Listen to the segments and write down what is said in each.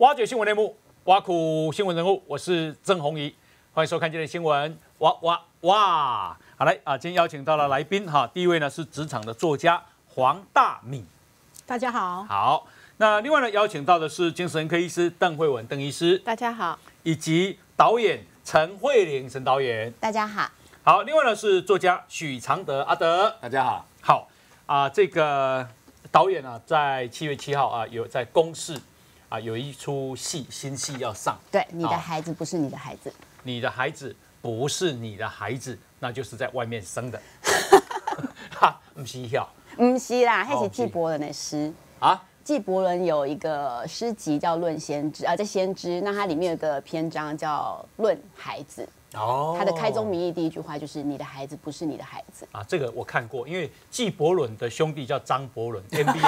挖掘新闻内幕，挖苦新闻人物，我是曾弘仪，欢迎收看今天的新闻。哇！好来啊，今天邀请到了来宾哈，第一位呢是职场的作家黄大米， 大家好。 好，那另外呢邀请到的是精神科医师邓惠文邓医师， 大家好。 以及导演陈慧玲陈导演， 大家好。 好，另外呢是作家许常德阿德， 大家好。 好啊，这个导演啊，在7月7号啊有在公视啊有一出戏新戏要上， 对，你的孩子不是你的孩子， 你的孩子不是你的孩子，那就是在外面生的。哈，不是呀， 不是啦，那是纪伯伦的诗啊。 纪伯伦有一个诗集叫《论先知》啊，在先知，那它里面有个篇章叫《论孩子》。 哦， 他的开宗明义第一句话就是“你的孩子不是你的孩子” 啊，这个我看过，因为纪伯伦的兄弟叫张伯伦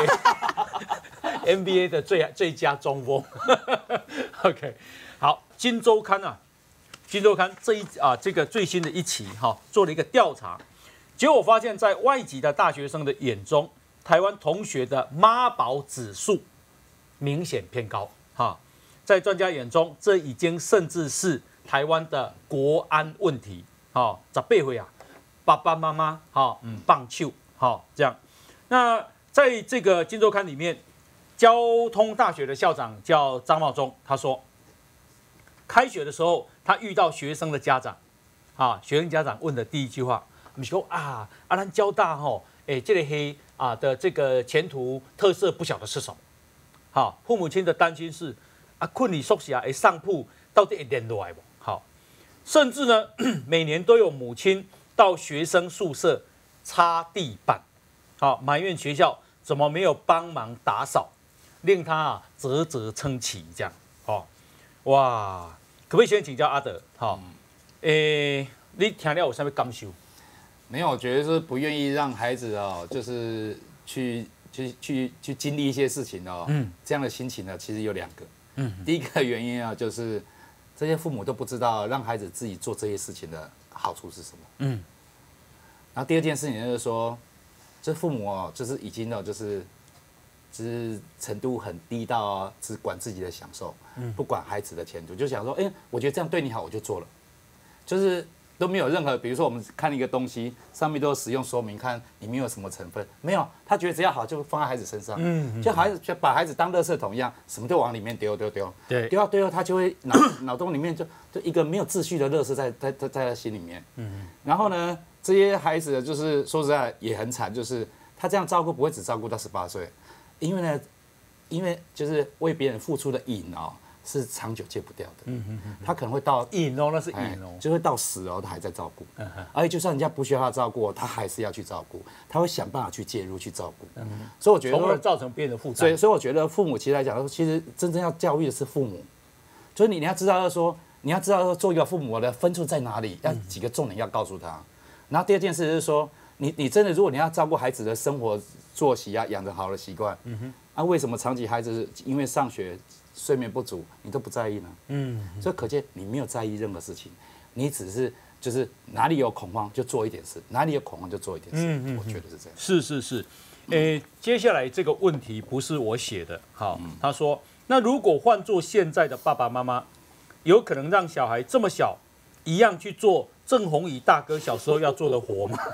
，NBA 的最佳中锋。OK， 好，《金周刊》啊，《金周刊》这个最新的一期哈，做了一个调查，结果发现，在外籍的大学生的眼中，台湾同学的妈宝指数明显偏高哈，在专家眼中，这已经甚至是台湾的国安问题，好，18岁啊，爸爸妈妈好，棒球好这样。那在这个《金周刊》里面，交通大学的校长叫张茂忠，他说，开学的时候，他遇到学生的家长，啊，学生家长问的第一句话，不是说咱交大吼，这个黑啊的这个前途特色不晓得是什么，好，父母亲的担心是困里宿舍上铺到底会连落来不？好，甚至呢，每年都有母亲到学生宿舍擦地板，好，埋怨学校怎么没有帮忙打扫，令他啧啧称奇这样，好，哇，可不可以先请教阿德？好，你听了有什么感受？ 没有，我觉得是不愿意让孩子哦，就是去经历一些事情哦，这样的心情呢，其实有2个，第一个原因啊，就是这些父母都不知道让孩子自己做这些事情的好处是什么，然后第二件事情就是说，这父母哦，就是已经哦，就是程度很低到只管自己的享受，不管孩子的前途，就想说，我觉得这样对你好，我就做了，就是都没有任何，比如说我们看一个东西，上面都有使用说明，看里面有什么成分，没有，他觉得只要好就放在孩子身上，就把孩子当垃圾桶一样，什么都往里面丢，对，丢到最后他就会脑洞里面就一个没有秩序的垃圾在他心里面，然后呢，这些孩子就是说实在也很惨，就是他这样照顾不会只照顾到18岁，因为就是为别人付出的瘾哦。是长久戒不掉的，他可能会到瘾哦，那是瘾哦， 就会到死哦，他还在照顾，而且就算人家不需要他照顾，他还是要去照顾，他会想办法去介入去照顾，所以我觉得从而造成别人的负担。 所以我觉得父母其实来讲，其实真正要教育的是父母，就是你要知道说，做一个父母的分数在哪里，要几个重点要告诉他。然后第二件事是说，你真的如果你要照顾孩子的生活作息啊，养成好的习惯，为什么长期孩子因为上学睡眠不足，你都不在意呢？所以可见你没有在意任何事情，你只是就是哪里有恐慌就做一点事，哪里有恐慌就做一点事。我觉得是这样。 是，接下来这个问题不是我写的，好，他说，那如果换做现在的爸爸妈妈，有可能让小孩这么小一样去做郑弘仪大哥小时候要做的活吗？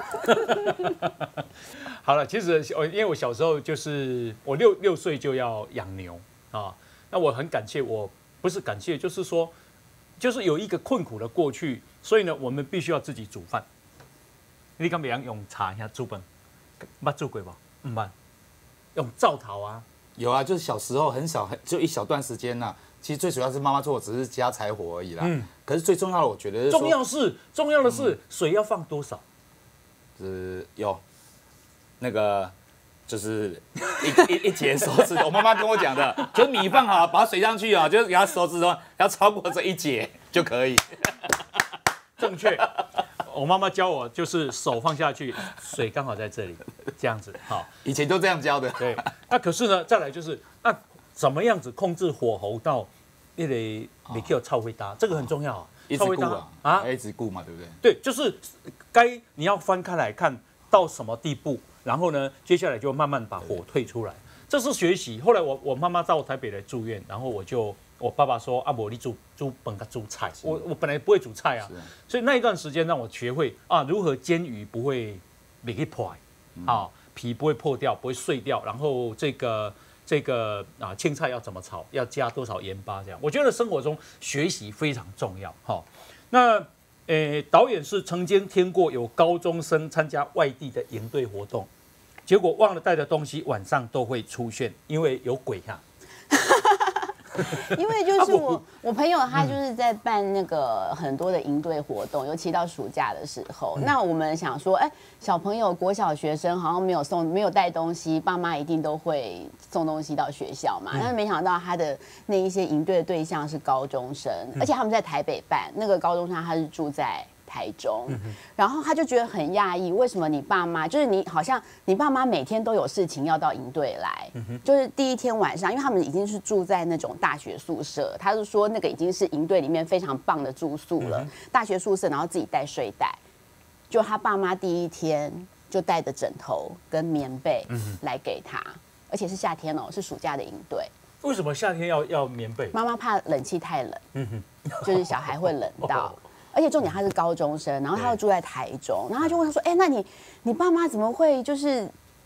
好了，其实因为我小时候就是我6岁就要养牛啊。那我很感谢，我不是感谢，就是说，就是有一个困苦的过去，所以呢，我们必须要自己煮饭。你敢不敢用茶下煮饭？捌煮过不？唔捌。用灶头啊？ 有啊，就是小时候很少，就一小段时间呐。其实最主要是妈妈做的只是加柴火而已啦。可是最重要的，我觉得是重要的是水要放多少？ 有那个。就是一节手指，我妈妈跟我讲的，就是米放好，把水上去啊，就是给它手指头要超过这1节就可以。 正确，我妈妈教我就是手放下去，水刚好在这里，这样子。好， 以前都这样教的。 对，那可是呢，再来就是怎么样子控制火候到那个没有超会搭，这个很重要啊。 一直顾啊，一直顾嘛，对不对？ 对，就是你要翻开来看到什么地步。然后呢，接下来就慢慢把火退出来，这是学习。后来我妈妈到台北来住院，然后我我爸爸说啊，你煮本跟煮菜，我本来不会煮菜啊，所以那一段时间让我学会啊如何煎鱼不会没给破，啊皮不会破掉，不会碎掉，然后这个青菜要怎么炒，要加多少盐巴这样，我觉得生活中学习非常重要。好，那导演是曾经听过有高中生参加外地的营队活动，结果忘了带的东西晚上都会出现，因为有鬼啊。 因为就是我朋友他就是在办那个很多的营队活动，尤其到暑假的时候。那我们想说，小朋友国小学生好像没有带东西，爸妈一定都会送东西到学校嘛。但是没想到他的那一些营队的对象是高中生，而且他们在台北办，那个高中生他是住在台中，然后他就觉得很讶异，为什么你爸妈就是好像你爸妈每天都有事情要到营队来，就是第一天晚上，因为他们已经是住在那种大学宿舍，他就说那个已经是营队里面非常棒的住宿了，大学宿舍，然后自己带睡袋，就他爸妈第一天就带着枕头跟棉被来给他，而且是夏天哦，是暑假的营队。 为什么夏天要棉被？ 妈妈怕冷气太冷，就是小孩会冷到。而且重点他是高中生，然后他又住在台中，然后他就问他说：“那你爸妈怎么会就是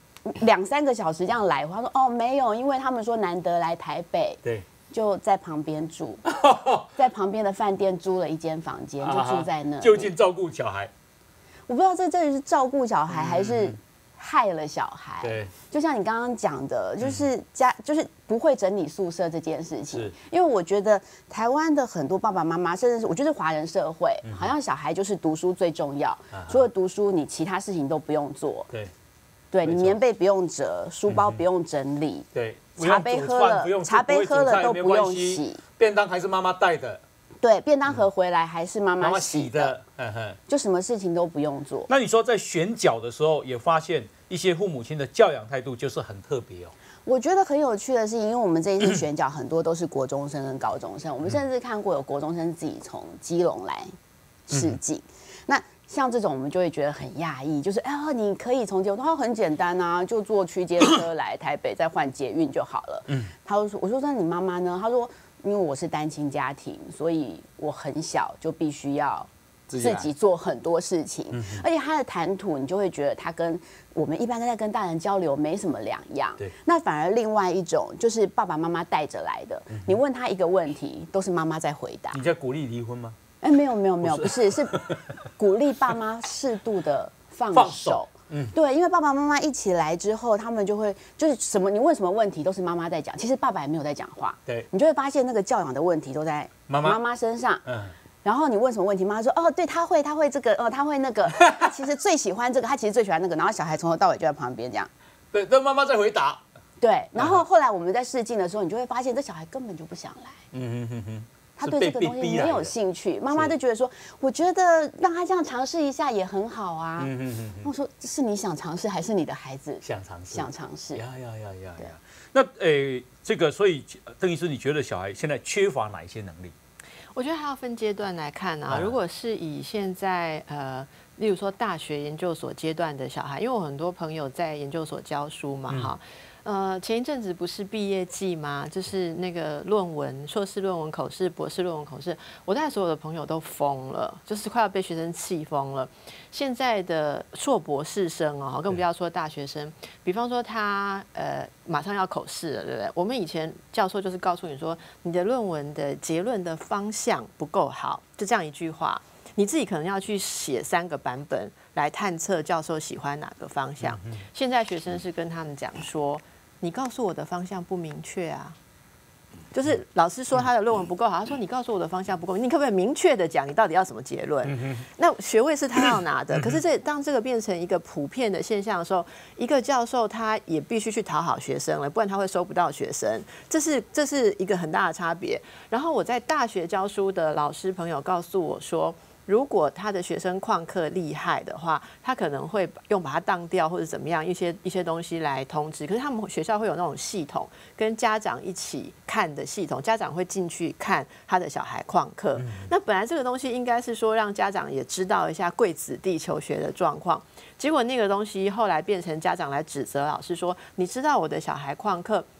2-3个小时这样来回？”他说：“哦，没有，因为他们说难得来台北， 对， 就在旁边住，在旁边的饭店租了一间房间，就住在那， 就近照顾小孩。” 我不知道这里是照顾小孩还是害了小孩。 对， 就像你刚刚讲的，就是就是不会整理宿舍这件事情。因为我觉得台湾的很多爸爸妈妈，甚至是我觉得华人社会，好像小孩就是读书最重要，除了读书，你其他事情都不用做。对，你棉被不用折，书包不用整理， 对， 茶杯喝了都不用洗， 便当还是妈妈带的。 对，便当盒回来还是妈妈洗的，就什么事情都不用做。 那你说在选角的时候，也发现一些父母亲的教养态度就是很特别哦。 我觉得很有趣的是，因为我们这一次选角很多都是国中生跟高中生，我们甚至看过有国中生自己从基隆来试镜。那像这种我们就会觉得很讶异，就是你可以从基隆，他说很简单啊，就坐区间车来台北，再换捷运就好了。他就说，我说那你妈妈呢？他说，因为我是单亲家庭，所以我很小就必须要自己做很多事情，而且他的谈吐，你就会觉得他跟我们一般在跟大人交流没什么两样。那反而另外一种就是爸爸妈妈带着来的，你问他一个问题，都是妈妈在回答。 你在鼓励离婚吗？ 没有，不是，是鼓励爸妈适度的放手。对，因为爸爸妈妈一起来之后，他们就会就是什么，你问什么问题都是妈妈在讲，其实爸爸也没有在讲话。 对， 你就会发现那个教养的问题都在妈妈身上。然后你问什么问题，妈妈说哦，对，他会这个，他会那个，他其实最喜欢这个，他其实最喜欢那个，然后小孩从头到尾就在旁边这样。 对，但妈妈在回答。 对，然后后来我们在试镜的时候，你就会发现这小孩根本就不想来。他对这个东西没有兴趣，妈妈就觉得说，我觉得让他这样尝试一下也很好啊。我说，是你想尝试，还是你的孩子想尝试？呀。 那这个，所以邓医师，你觉得小孩现在缺乏哪一些能力？ 我觉得还要分阶段来看啊。如果是以现在例如说大学研究所阶段的小孩，因为我很多朋友在研究所教书嘛，哈。前一阵子不是毕业季吗？就是那个论文、硕士论文口试、博士论文口试，我带所有的朋友都疯了，就是快要被学生气疯了。现在的硕博士生哦，更不要说大学生。比方说他马上要口试了，对不对？我们以前教授就是告诉你说，你的论文的结论的方向不够好，就这样一句话。你自己可能要去写3个版本来探测教授喜欢哪个方向。现在学生是跟他们讲说，你告诉我的方向不明确啊，就是老师说他的论文不够好，他说你告诉我的方向不够，你可不可以明确的讲你到底要什么结论？那学位是他要拿的，可是当这个变成一个普遍的现象的时候，一个教授他也必须去讨好学生了，不然他会收不到学生，这是一个很大的差别。然后我在大学教书的老师朋友告诉我说，如果他的学生旷课厉害的话，他可能会把他当掉或者怎么样一些东西来通知。可是他们学校会有那种系统，跟家长一起看的系统，家长会进去看他的小孩旷课。那本来这个东西应该是说让家长也知道一下贵子弟求学的状况，结果那个东西后来变成家长来指责老师说，你知道我的小孩旷课，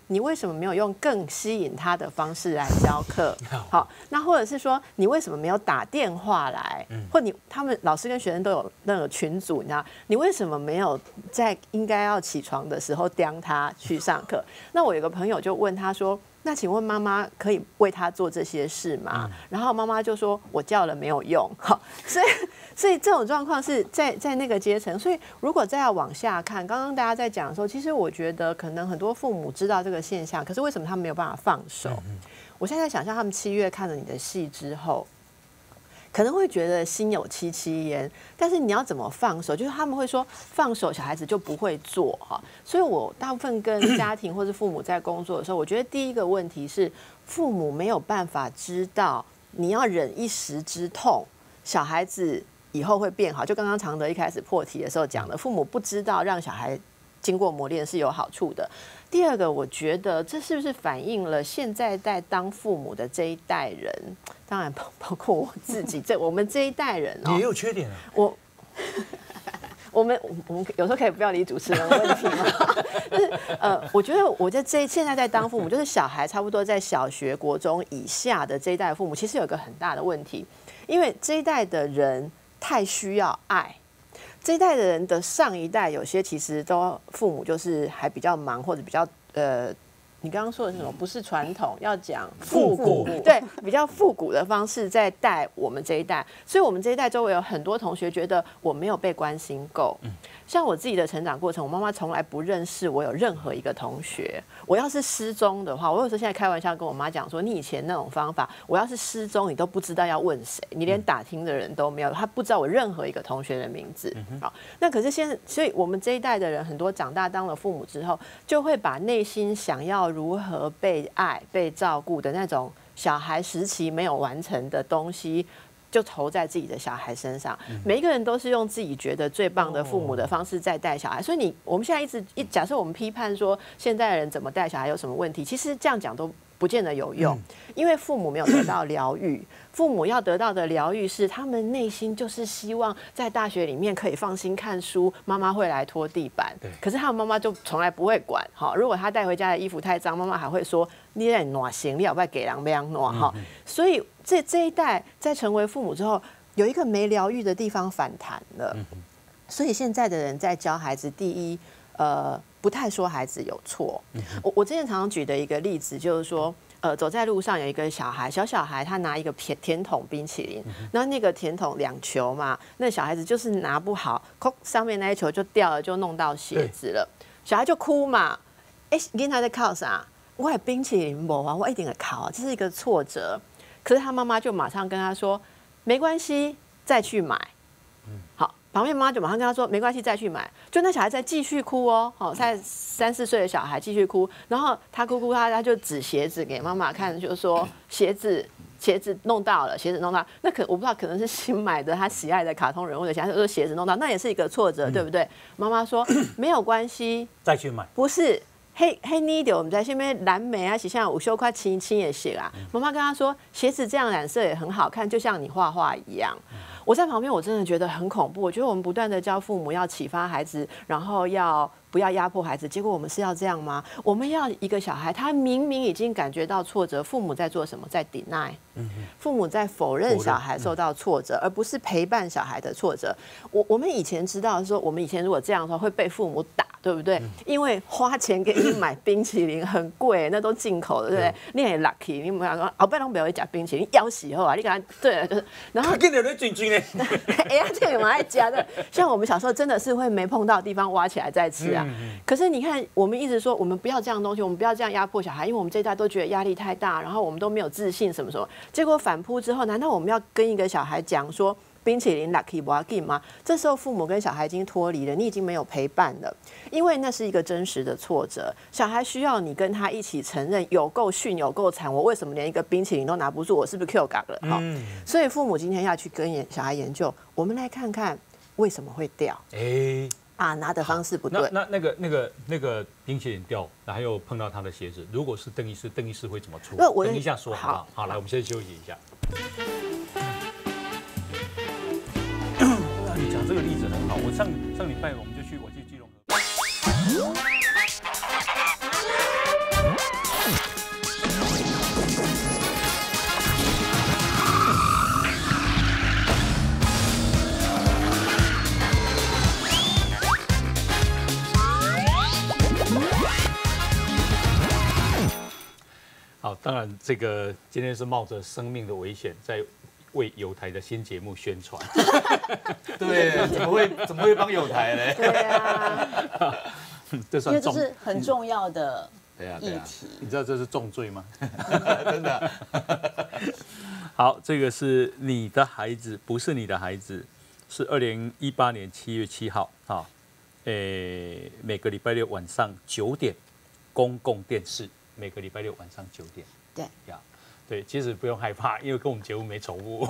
你为什么没有用更吸引他的方式来教课？好，那或者是说，你为什么没有打电话来？或他们老师跟学生都有那个群组，你知道，你为什么没有在应该要起床的时候刁他去上课？那我有个朋友就问他说，那请问妈妈可以为他做这些事吗？然后妈妈就说，我叫了没有用。好，所以这种状况是在那个阶层。所以如果再要往下看，刚刚大家在讲的时候，其实我觉得可能很多父母知道这个现象，可是为什么他们没有办法放手？我现在想象他们7月看了你的戏之后，可能会觉得心有戚戚焉，但是你要怎么放手？就是他们会说放手，小孩子就不会做哈。所以我大部分跟家庭或是父母在工作的时候，我觉得第一个问题是父母没有办法知道你要忍一时之痛，小孩子以后会变好。就刚刚常德一开始破题的时候讲的，父母不知道让小孩经过磨练是有好处的。第二个，我觉得这是不是反映了现在在当父母的这一代人，当然包括我自己，我们这一代人也有缺点啊。 我们有时候可以不要理主持人的问题吗？就是我觉得我现在在当父母，就是小孩差不多在小学、国中以下的这一代父母，其实有一个很大的问题，因为这一代的人太需要爱。这一代的人的上一代，有些其实都父母就是还比较忙，或者比较你刚刚说的是什么？不是传统，要讲复古，对，比较复古的方式在带我们这一代。所以我们这一代周围有很多同学觉得我没有被关心够。像我自己的成长过程，我妈妈从来不认识我有任何一个同学。我要是失踪的话，我有时候现在开玩笑跟我妈讲说，你以前那种方法，我要是失踪，你都不知道要问谁，你连打听的人都没有，他不知道我任何一个同学的名字。好，那可是所以我们这一代的人，很多长大当了父母之后，就会把内心想要如何被爱、被照顾的那种小孩时期没有完成的东西，就投在自己的小孩身上。每一个人都是用自己觉得最棒的父母的方式在带小孩，所以我们现在假设我们批判说现在的人怎么带小孩有什么问题，其实这样讲都不见得有用，因为父母没有得到疗愈。父母要得到的疗愈是他们内心就是希望在大学里面可以放心看书，妈妈会来拖地板。可是他们妈妈就从来不会管。如果他带回家的衣服太脏，妈妈还会说你在暖行，你要不要给人这样暖？所以这一代在成为父母之后，有一个没疗愈的地方反弹了。所以现在的人在教孩子，第一，不太说孩子有错。我之前常常举的一个例子就是说，走在路上有一个小孩，小孩他拿一个甜筒冰淇淋，然后那个甜筒2球嘛，那小孩子就是拿不好，上面那一球就掉了，就弄到鞋子了，小孩就哭嘛。囡仔在靠啥？我的冰淇淋没啊，我一定会考啊，这是一个挫折。可是他妈妈就马上跟他说，没关系，再去买。好。旁边妈妈就马上跟他说：“没关系，再去买。”就那小孩再继续哭哦，才3、4岁的小孩继续哭，然后他哭，他就指鞋子给妈妈看，就说鞋子弄到了，鞋子弄到了。那我不知道，可能是新买的他喜爱的卡通人物的鞋，他说鞋子弄到，那也是一个挫折，对不对？妈妈说没有关系， 再去买。不是。黑泥的，我们在下面蓝莓啊，像午休快清也写啦。妈妈跟他说，鞋子这样染色也很好看，就像你画画一样。我在旁边，我真的觉得很恐怖。我觉得我们不断的教父母要启发孩子，然后不要压迫孩子，结果我们是要这样吗？我们要一个小孩，他明明已经感觉到挫折，父母在做什么？在 deny，父母在否认小孩受到挫折，而不是陪伴小孩的挫折。我们以前知道说，我们以前如果这样的话会被父母打，对不对？因为花钱给你买冰淇淋很贵，那都进口的，对不对？你很 lucky， 你们说后摆拢不要吃冰淇淋，要死后啊！你看，对，就是，然后跟着你菌菌呢， 哎呀，这个蛮爱加的。像我们小时候真的是会没碰到的地方挖起来再吃啊。可是你看，我们一直说我们不要这样东西，我们不要这样压迫小孩，因为我们这一代都觉得压力太大，然后我们都没有自信什么什么。结果反扑之后，难道我们要跟一个小孩讲说冰淇淋 lucky 不要给吗？这时候父母跟小孩已经脱离了，你已经没有陪伴了，因为那是一个真实的挫折。小孩需要你跟他一起承认有够逊有够惨，我为什么连一个冰淇淋都拿不住？我是不是 Q 港了？所以父母今天要去跟小孩研究，我们来看看为什么会掉。拿的方式不对。 那个冰淇淋掉，然后又碰到他的鞋子，如果是邓医师会怎么处理？等一下说好不好？好，来，我们先休息一下。你讲这个例子很好，我上礼拜我去基隆河。 好，当然这个今天是冒着生命的危险在为友台的新节目宣传。 对，怎么会帮友台呢？ 对啊， 这算重， 因为这是很重要的对啊， 议题。 你知道这是重罪吗？ 真的。 好，这个是你的孩子，不是你的孩子，是2018年7月7号啊，每个礼拜六晚上9点，公共电视，每个礼拜六晚上9点。 对呀，对，其实不用害怕，因为跟我们节目没重复。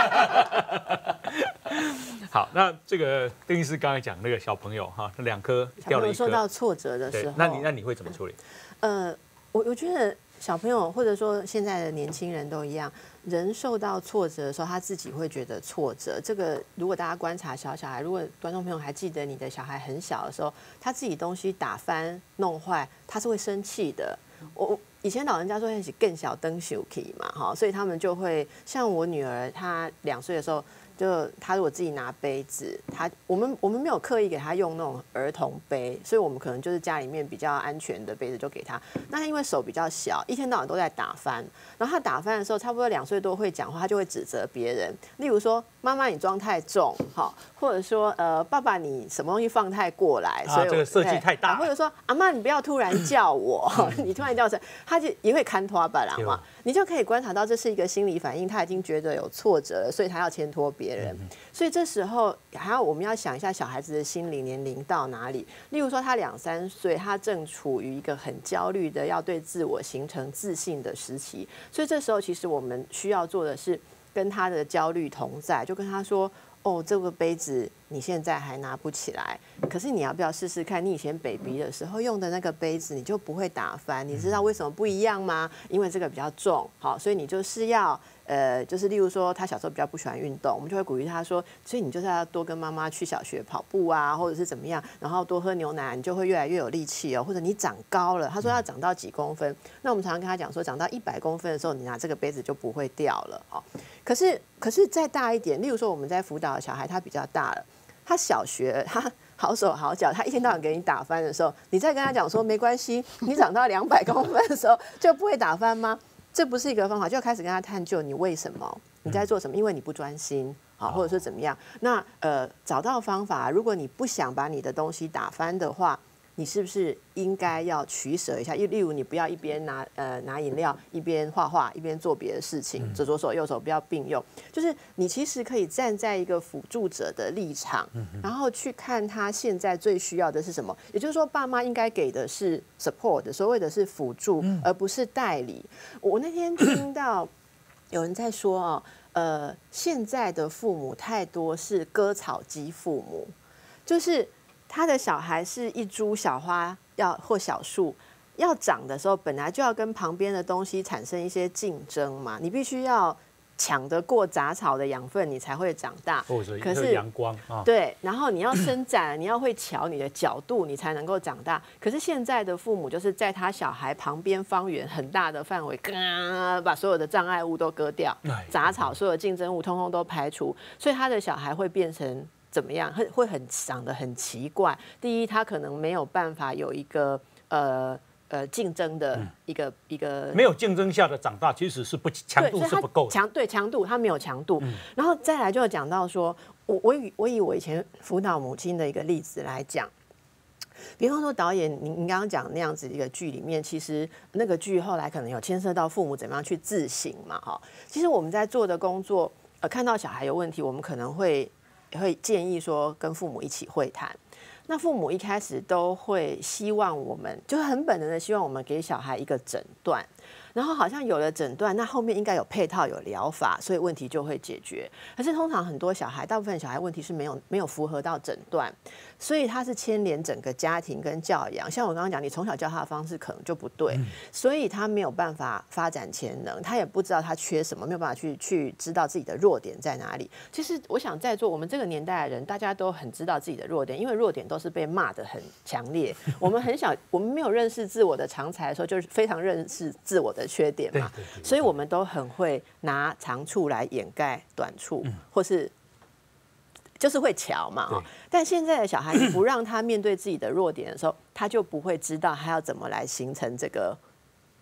好，那这个邓医师刚才讲那个小朋友哈，那2颗掉了1颗， 受到挫折的时对候，， 那你会怎么处理？ 我觉得小朋友或者说现在的年轻人都一样，人受到挫折的时候，他自己会觉得挫折。这个如果大家观察小孩，如果观众朋友还记得你的小孩很小的时候，他自己东西打翻弄坏，他是会生气的。我以前老人家说一起更小灯手气嘛，哈，所以他们就会像我女儿，她2岁的时候。就他如果自己拿杯子，我们没有刻意给他用那种儿童杯，所以我们可能就是家里面比较安全的杯子就给他。那他因为手比较小，一天到晚都在打翻，然后他打翻的时候，差不多2岁多会讲话，他就会指责别人，例如说妈妈你装太重，好，或者说爸爸你什么东西放太过来，所以这个设计太大， 或者说阿妈你不要突然叫我，你突然叫声，他就也会看拖把啦嘛，你就可以观察到这是一个心理反应，他已经觉得有挫折了，所以他要牵拖别人。所以这时候我们要想一下小孩子的心理年龄到哪里。例如说他2、3岁，他正处于一个很焦虑的要对自我形成自信的时期，所以这时候其实我们需要做的是跟他的焦虑同在，就跟他说。哦，这个杯子你现在还拿不起来，可是你要不要试试看？你以前 baby 的时候用的那个杯子，你就不会打翻。你知道为什么不一样吗？因为这个比较重，好，所以你就是要就是例如说他小时候比较不喜欢运动，我们就会鼓励他说，所以你就是要多跟妈妈去小学跑步啊，或者是怎么样，然后多喝牛奶，你就会越来越有力气哦。或者你长高了，他说要长到几公分，那我们常常跟他讲说，长到100公分的时候，你拿这个杯子就不会掉了哦。可是再大一点，例如说我们在辅导的小孩，他比较大了，他小学他好手好脚，他一天到晚给你打翻的时候，你再跟他讲说没关系，你长到200公分的时候就不会打翻吗？这不是一个方法，就要开始跟他探究你为什么你在做什么，因为你不专心啊，或者是怎么样。那找到方法，如果你不想把你的东西打翻的话。你是不是应该要取舍一下？例如，你不要一边拿饮料，一边画画，一边做别的事情，左手右手不要并用。就是你其实可以站在一个辅助者的立场，然后去看他现在最需要的是什么。也就是说，爸妈应该给的是 support， 所谓的是辅助，而不是代理。我那天听到有人在说现在的父母太多是割草机父母，就是。他的小孩是一株小花或小树，要长的时候本来就要跟旁边的东西产生一些竞争嘛，你必须要抢得过杂草的养分，你才会长大。 可是阳光啊， 对，然后你要伸展，你要会瞧你的角度，你才能够长大。可是现在的父母就是在他小孩旁边方圆很大的范围，把所有的障碍物都割掉，杂草所有的竞争物通通都排除，所以他的小孩会变成。怎么样？会长得很奇怪。第一，他可能没有办法有一个竞争的一个没有竞争下的长大，其实是强度是不够的。 强度他没有强度。然后再来就讲到说，我以我以前辅导母亲的一个例子来讲。比方说导演，您刚刚讲那样子一个剧里面，其实那个剧后来可能有牵涉到父母怎么样去自省嘛，哈。其实我们在做的工作，看到小孩有问题，我们可能会建议说跟父母一起会谈。那父母一开始都会希望我们，就很本能的希望我们给小孩一个诊断，然后好像有了诊断，那后面应该有配套有疗法，所以问题就会解决。可是通常很多小孩，大部分小孩问题是没有符合到诊断，所以他是牵连整个家庭跟教养。像我刚刚讲，你从小教他的方式可能就不对，所以他没有办法发展潜能，他也不知道他缺什么，没有办法去知道自己的弱点在哪里。其实我想在座我们这个年代的人，大家都很知道自己的弱点，因为弱点都是被骂得很强烈。我们很小，我们没有认识自我的长才的时候，就是非常认识自我的缺点嘛，所以我们都很会拿长处来掩盖短处，或是就是会瞧嘛。但现在的小孩，你不让他面对自己的弱点的时候，他就不会知道他要怎么来形成这个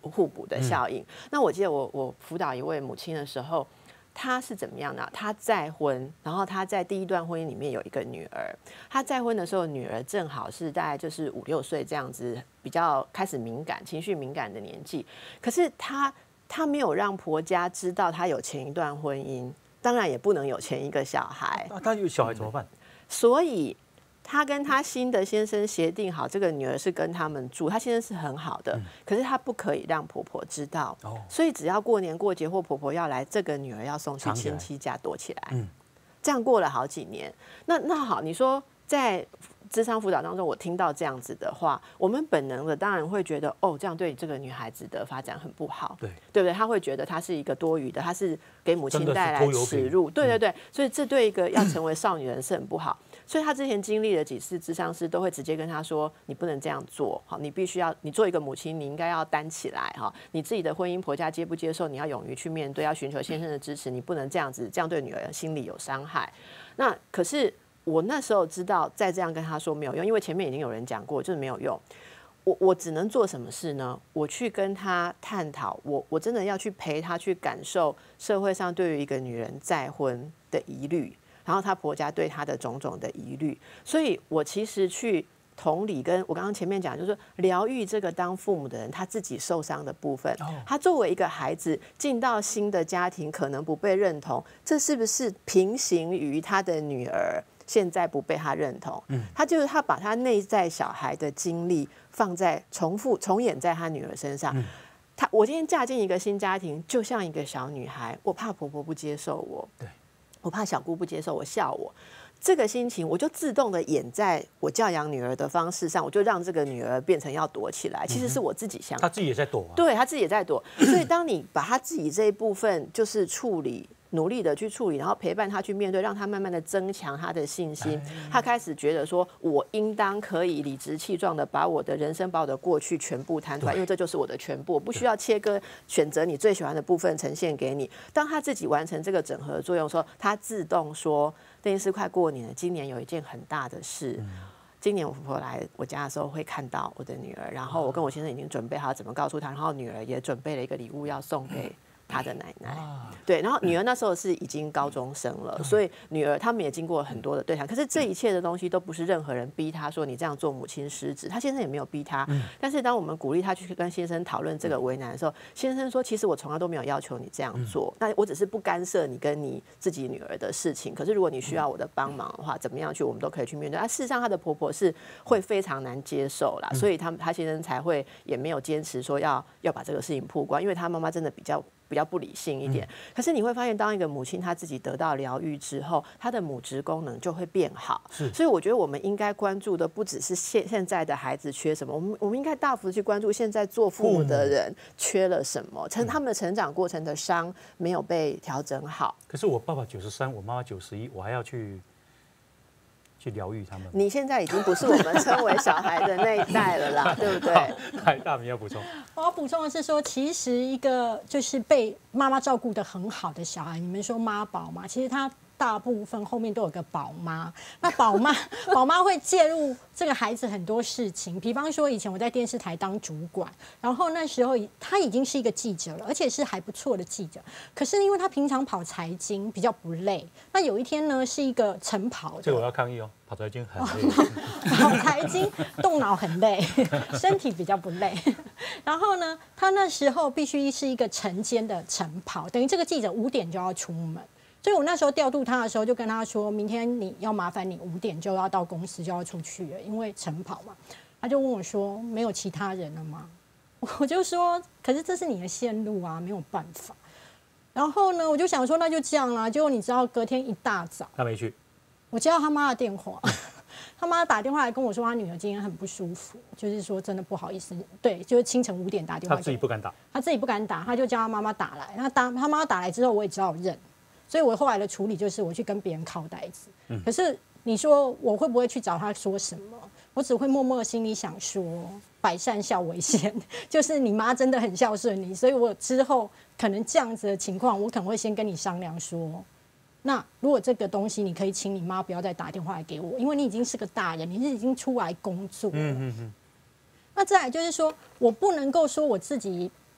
互补的效应。那我记得我辅导一位母亲的时候，她是怎么样呢？她再婚，然后她在第一段婚姻里面有一个女儿。她再婚的时候，女儿正好是大概就是5、6岁这样子，比较开始敏感、情绪敏感的年纪。可是她没有让婆家知道她有前一段婚姻，当然也不能有前一个小孩。 那他有小孩怎么办？ 所以她跟她新的先生协定好，这个女儿是跟他们住，她先生是很好的，可是她不可以让婆婆知道。所以只要过年过节或婆婆要来，这个女儿要送去亲戚家躲起来。这样过了好几年。那好，你说在諮商辅导当中，我听到这样子的话，我们本能的当然会觉得，哦，这样对这个女孩子的发展很不好，对不对？她会觉得她是一个多余的，她是给母亲带来耻辱，对，所以这对一个要成为少女人是很不好。所以她之前经历了几次諮商师都会直接跟她说，你不能这样做，好，你必须要，你做一个母亲，你应该要担起来，哈，你自己的婚姻婆家接不接受，你要勇于去面对，要寻求先生的支持，你不能这样子，这样对女儿心里有伤害。那可是我那时候知道，再这样跟她说没有用，因为前面已经有人讲过，就是没有用。我只能做什么事呢？我去跟她探讨，我真的要去陪她去感受社会上对于一个女人再婚的疑虑，然后她婆家对她的种种的疑虑。所以我其实去同理，跟我刚刚前面讲，就是疗愈这个当父母的人他自己受伤的部分。他作为一个孩子进到新的家庭，可能不被认同，这是不是平行于他的女儿现在不被他认同？他把他内在小孩的经历放在重演在他女儿身上。我今天嫁进一个新家庭，就像一个小女孩，我怕婆婆不接受我，我怕小姑不接受我，笑我。这个心情我就自动的演在我教养女儿的方式上，我就让这个女儿变成要躲起来，其实是我自己想， 她自己也在躲啊。 对，她自己也在躲。所以当你把她自己这一部分就是处理，努力的去处理，然后陪伴她去面对，让她慢慢的增强她的信心，她开始觉得说，我应当可以理直气壮的把我的人生、把我的过去全部摊出来，因为这就是我的全部，我不需要切割，选择你最喜欢的部分呈现给你。当她自己完成这个整合的作用的时候，她自动说，这件事快过年了，今年有一件很大的事。今年我婆婆来我家的时候会看到我的女儿，然后我跟我先生已经准备好怎么告诉她，然后女儿也准备了一个礼物要送给她的奶奶。对，然后女儿那时候是已经高中生了，所以女儿他们也经过很多的对谈，可是这一切的东西都不是任何人逼她说你这样做母亲失职，她先生也没有逼她。但是当我们鼓励她去跟先生讨论这个为难的时候，先生说其实我从来都没有要求你这样做，那我只是不干涉你跟你自己女儿的事情，可是如果你需要我的帮忙的话，怎么样去我们都可以去面对。事实上她的婆婆是会非常难接受啦，所以她先生才会也没有坚持说要把这个事情曝光，因为她妈妈真的比较不理性一点。可是你会发现，当一个母亲她自己得到疗愈之后，她的母职功能就会变好。所以我觉得我们应该关注的不只是现在的孩子缺什么，我们应该大幅的去关注现在做父母的人缺了什么，他们的成长过程的伤没有被调整好。 可是我爸爸93，我妈妈91，我还要去疗愈他们。 你现在已经不是我们称为小孩的那一代了啦，对不对？ 来，大明要补充。 我要补充的是说，其实一个就是被妈妈照顾得很好的小孩，你们说妈宝嘛，其实他大部分后面都有个宝妈。那宝妈会介入这个孩子很多事情，比方说以前我在电视台当主管，然后那时候他已经是一个记者了，而且是还不错的记者。可是因为他平常跑财经比较不累，那有一天呢是一个晨跑的， 这个我要抗议哦，跑财经很累， 跑财经动脑很累，身体比较不累。然后呢，他那时候必须是一个晨间的晨跑，等于这个记者5点就要出门。所以我那时候调度他的时候，就跟他说，明天你要麻烦你5点就要到公司，就要出去了，因为晨跑嘛。他就问我说，没有其他人了吗？我就说，可是这是你的线路啊，没有办法。然后呢，我就想说，那就这样啦。结果你知道，隔天一大早， 他没去， 我接到他妈的电话，他妈打电话来跟我说，他女儿今天很不舒服，就是说真的不好意思，对，就是清晨5点打电话， 他自己不敢打， 他就叫他妈妈打来。他妈妈打来之后，我也只好认。所以我后来的处理就是我去跟别人靠袋子。可是你说我会不会去找他说什么？我只会默默心里想说，百善孝为先，就是你妈真的很孝顺你，所以我之后可能这样子的情况，我可能会先跟你商量说，那如果这个东西你可以请你妈不要再打电话来给我，因为你已经是个大人，你是已经出来工作了。那再来就是说，我不能够说我自己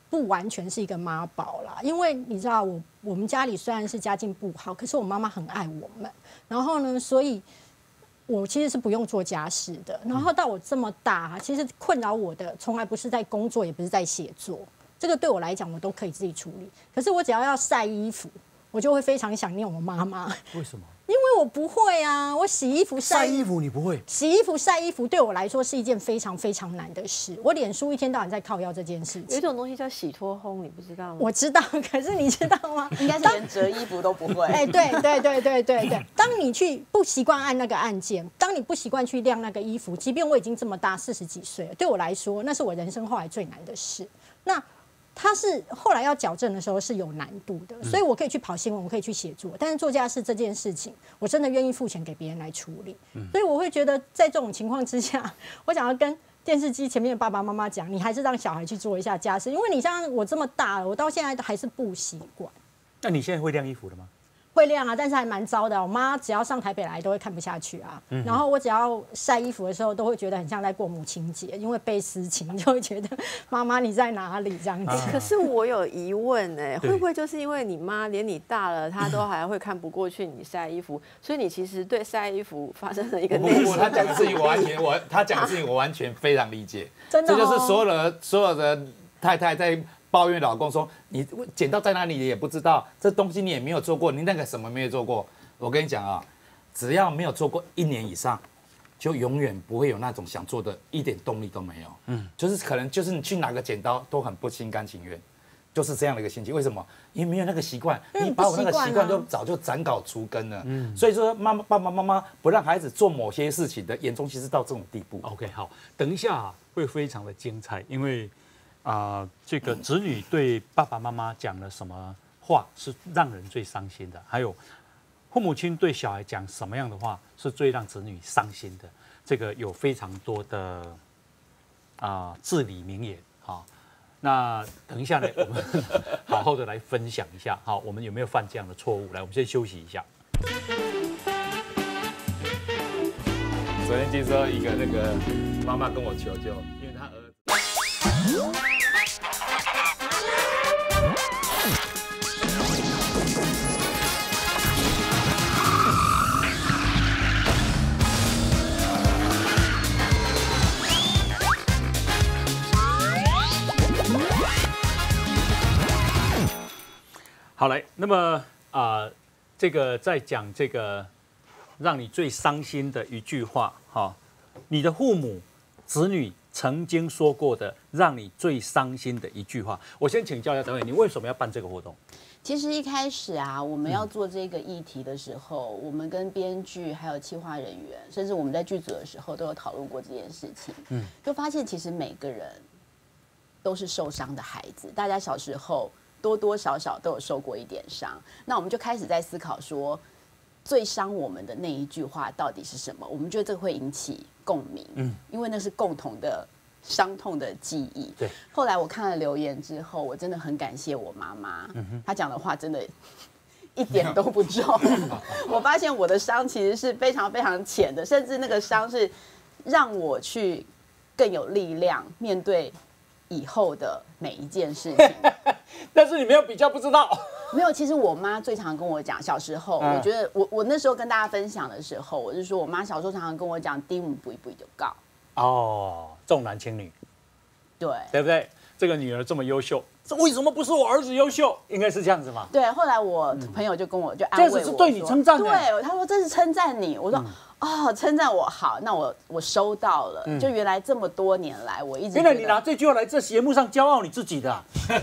不完全是一个妈宝啦，因为你知道我们家里虽然是家境不好，可是我妈妈很爱我们，然后呢，所以我其实是不用做家事的。然后到我这么大，其实困扰我的从来不是在工作，也不是在写作，这个对我来讲我都可以自己处理。可是我只要晒衣服，我就会非常想念我妈妈。 为什么？ 因为我不会啊，我洗衣服晒衣服你不会？ 洗衣服晒衣服对我来说是一件非常非常难的事。我脸书一天到晚在靠腰这件事情。 有一种东西叫洗脱烘，你不知道吗？ 我知道，可是你知道吗？ 应该是连折衣服都不会。 哎，对。当你去不习惯按那个按键，当你不习惯去晾那个衣服，即便我已经这么大40几岁了，对我来说那是我人生后来最难的事。那他是后来要矫正的时候是有难度的，所以我可以去跑新闻，我可以去写作，但是做家事这件事情，我真的愿意付钱给别人来处理。所以我会觉得，在这种情况之下，我想要跟电视机前面的爸爸妈妈讲，你还是让小孩去做一下家事，因为你像我这么大了，我到现在还是不习惯。 那你现在会晾衣服了吗？ 会晾啊，但是还蛮糟的。我妈只要上台北来都会看不下去啊。然后我只要晒衣服的时候，都会觉得很像在过母亲节，因为被私情，就会觉得妈妈你在哪里这样子。 可是我有疑问哎，会不会就是因为你妈连你大了，她都还会看不过去你晒衣服，所以你其实对晒衣服发生了一个内心他讲的事情他讲的事情我完全非常理解， 真的这就是所有的太太在抱怨老公说你捡到在哪里也不知道，这东西你也没有做过，你那个什么没有做过。我跟你讲啊，只要没有做过1年以上，就永远不会有那种想做的一点动力都没有。就是可能就是你去拿个剪刀都很不心甘情愿，就是这样的一个心情。为什么？因为没有那个习惯，你把我那个习惯就早就斩草除根了。所以说爸爸妈妈不让孩子做某些事情的严重性是到这种地步。 OK， 好，等一下会非常的精彩，因为这个子女对爸爸妈妈讲了什么话是让人最伤心的，还有父母亲对小孩讲什么样的话是最让子女伤心的，这个有非常多的至理名言。好，那等一下呢，我们好好的来分享一下，好，我们有没有犯这样的错误？来，我们先休息一下。 昨天听说一个那个妈妈跟我求救，因为她儿子。 好来，那么这个在讲这个让你最伤心的一句话，哈，你的父母、子女曾经说过的让你最伤心的一句话。我先请教一下导演，你为什么要办这个活动？ 其实一开始啊，我们要做这个议题的时候，我们跟编剧还有企划人员，甚至我们在剧组的时候都有讨论过这件事情。就发现其实每个人都是受伤的孩子，大家小时候多多少少都有受过一点伤。那我们就开始在思考说，最伤我们的那一句话到底是什么？我们觉得这个会引起共鸣，因为那是共同的伤痛的记忆。 对。 后来我看了留言之后，我真的很感谢我妈妈，她讲的话真的一点都不重。我发现我的伤其实是非常非常浅的，甚至那个伤是让我去更有力量面对以后的每一件事情。 但是你没有比较不知道。 没有，其实我妈最常跟我讲，小时候，我觉得我那时候跟大家分享的时候，我是说我妈小时候常常跟我讲，丁母不一不一就告。 哦，重男轻女， 对， 对不对？这个女儿这么优秀，这为什么不是我儿子优秀？应该是这样子嘛。 对，后来我朋友就跟我就安慰我， 这只是对你称赞。 对，他说这是称赞你。我说哦，称赞我好，那我收到了。就原来这么多年来，我一直原来你拿这句话来这节目上骄傲你自己的。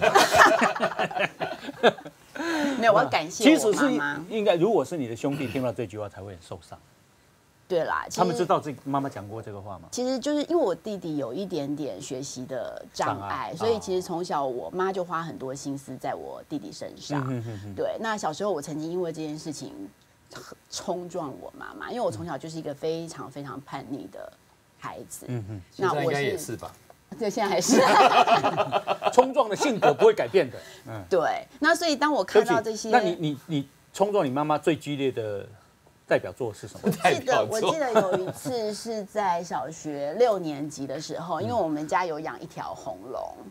没有，我要感谢我妈妈。 应该，如果是你的兄弟听到这句话，才会很受伤。 对啦， 他们知道妈妈讲过这个话吗？ 其实就是因为我弟弟有一点点学习的障碍，所以其实从小我妈就花很多心思在我弟弟身上。对，那小时候我曾经因为这件事情冲撞我妈妈，因为我从小就是一个非常非常叛逆的孩子。 那我应该也是吧？ 对，现在还是冲撞的性格不会改变的。 对，那所以当我看到这些， 那你冲撞你妈妈最激烈的代表作是什么？ 我记得有一次是在小学6年级的时候，因为我们家有养一条红龙，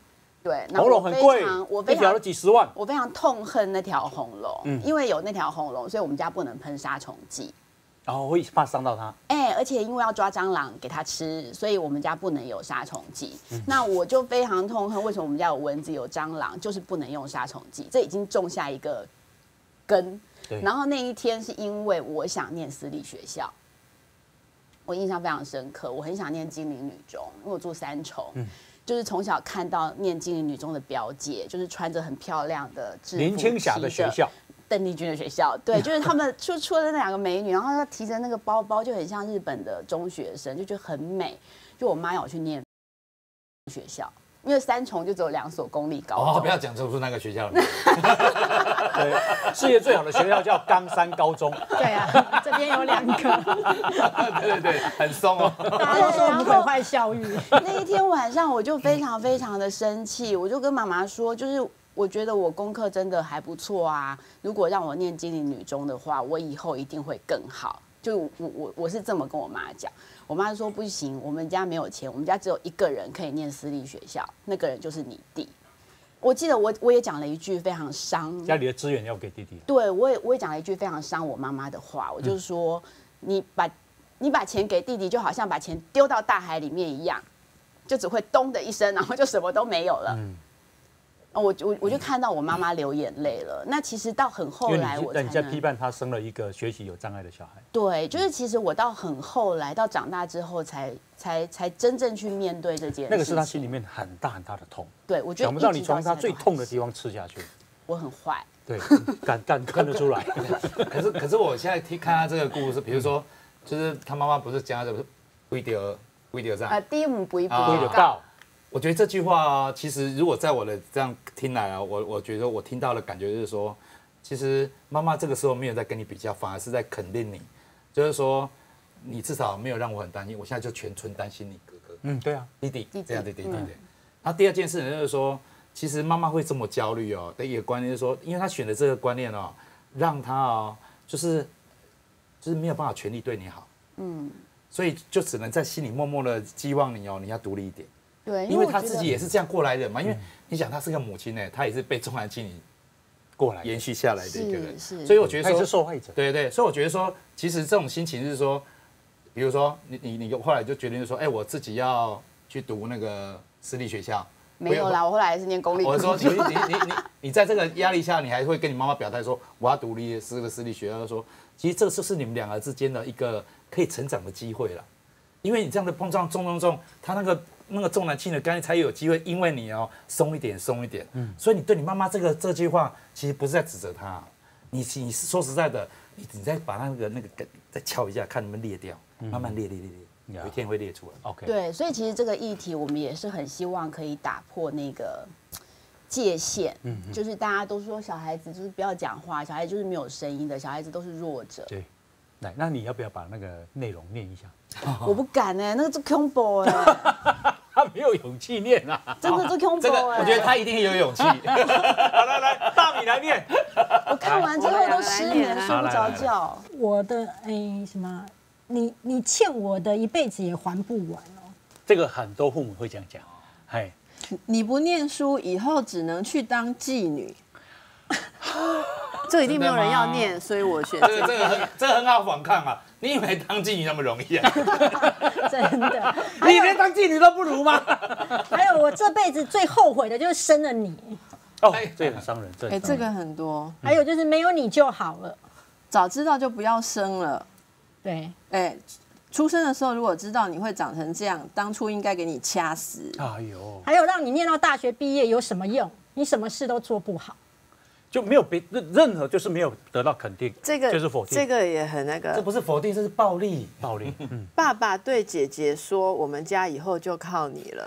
对， 红龙很贵，一条都几十万。 我非常痛恨那条红龙，因为有那条红龙，所以我们家不能喷杀虫剂。 然后会怕伤到它。 而且因为要抓蟑螂给它吃，所以我们家不能有杀虫剂。那我就非常痛恨，为什么我们家有蚊子有蟑螂，就是不能用杀虫剂，这已经种下一个根。然后那一天是因为我想念私立学校，我印象非常深刻，我很想念金陵女中，因为我住三重。就是从小看到念金陵女中的表姐，就是穿着很漂亮的制服， 林青霞的学校， 邓丽君的学校，对，就是他们出了那2个美女，然后她提着那个包包，就很像日本的中学生，就觉得很美。就我妈要我去念学校，因为三重就只有2所公立高中。 不要讲出那个学校了。 对，世界最好的学校叫冈山高中。 对啊，这边有2个。 对，很松哦。 大家都说我们毁坏教育。 那一天晚上，我就非常非常的生气，我就跟妈妈说，就是我觉得我功课真的还不错啊，如果让我念金陵女中的话，我以后一定会更好。就我是这么跟我妈讲，我妈说不行，我们家没有钱，我们家只有1个人可以念私立学校，那个人就是你弟。我记得我也讲了一句非常伤， 家里的资源要给弟弟。 对，我也讲了一句非常伤我妈妈的话，我就说你把钱给弟弟，就好像把钱丢到大海里面一样，就只会咚的一声，然后就什么都没有了。我就看到我妈妈流眼泪了。那其实到很后来， 你在批判她生了一个学习有障碍的小孩。 对，就是其实我到很后来，到长大之后才真正去面对这件事。 那个是他心里面很大很大的痛。 对，我觉得想不到你从他最痛的地方吃下去。 我很坏。 对，看得出来。 可是我现在看他这个故事，比如说，就是他妈妈不是讲的规条上第一母不一告。 我觉得这句话其实如果在我的这样听来啊，我觉得我听到的感觉就是说，其实妈妈这个时候没有在跟你比较，反而是在肯定你，就是说你至少没有让我很担心，我现在就全村担心你哥哥。 对啊， 弟弟这样弟弟。然后第二件事情就是说，其实妈妈会这么焦虑哦的一个观念，就是说，因为她选的这个观念哦，让她哦就是没有办法全力对你好，所以就只能在心里默默的希望你哦，你要独立一点。 对， 因为他自己也是这样过来的嘛。因为你想，他是个母亲呢，他也是被重男轻女过来延续下来的一个人，所以我觉得说他是受害者。 对，所以我觉得说，其实这种心情是说，比如说你后来就决定说，我自己要去读那个私立学校。 没有啦，我后来还是念公立。 我说你在这个压力下，你还会跟你妈妈表态说，我要独立私立学校。说，其实这是你们2个之间的一个可以成长的机会了，因为你这样的碰撞重，他那个重男轻女的概念才有机会，因为你哦松一点，所以你对你妈妈这句话，其实不是在指责她，你说实在的，你再把那个再敲一下，看能不能裂掉，慢慢裂，有一天会裂出来。 OK。 对，所以其实这个议题我们也是很希望可以打破那个界限，就是大家都说小孩子就是不要讲话，小孩子就是没有声音的，小孩子都是弱者。 对，来，那你要不要把那个内容念一下？ 我不敢那个是恐怖他没有勇气念啊， 真的是恐怖这个我觉得他一定有勇气。好， 来，大米来念。 我看完之后都失眠，睡不着觉。 我的什么？你欠我的一辈子也还不完哦。 这个很多父母会这样讲， 你不念书，以后只能去当妓女。 这一定没有人要念，所以我选这个很好反抗啊！你以为当妓女那么容易啊？ 真的， 你连当妓女都不如吗？ 还有我这辈子最后悔的就是生了你。 哦，这很伤人， 这个很多。 还有就是没有你就好了， 早知道就不要生了。 对， 出生的时候如果知道你会长成这样，当初应该给你掐死。 哎呦， 还有让你念到大学毕业有什么用？你什么事都做不好。 就没有任何就是没有得到肯定， 这个就是否定， 这个也很那个。 这不是否定，这是暴力。 爸爸对姐姐说：“我们家以后就靠你了。”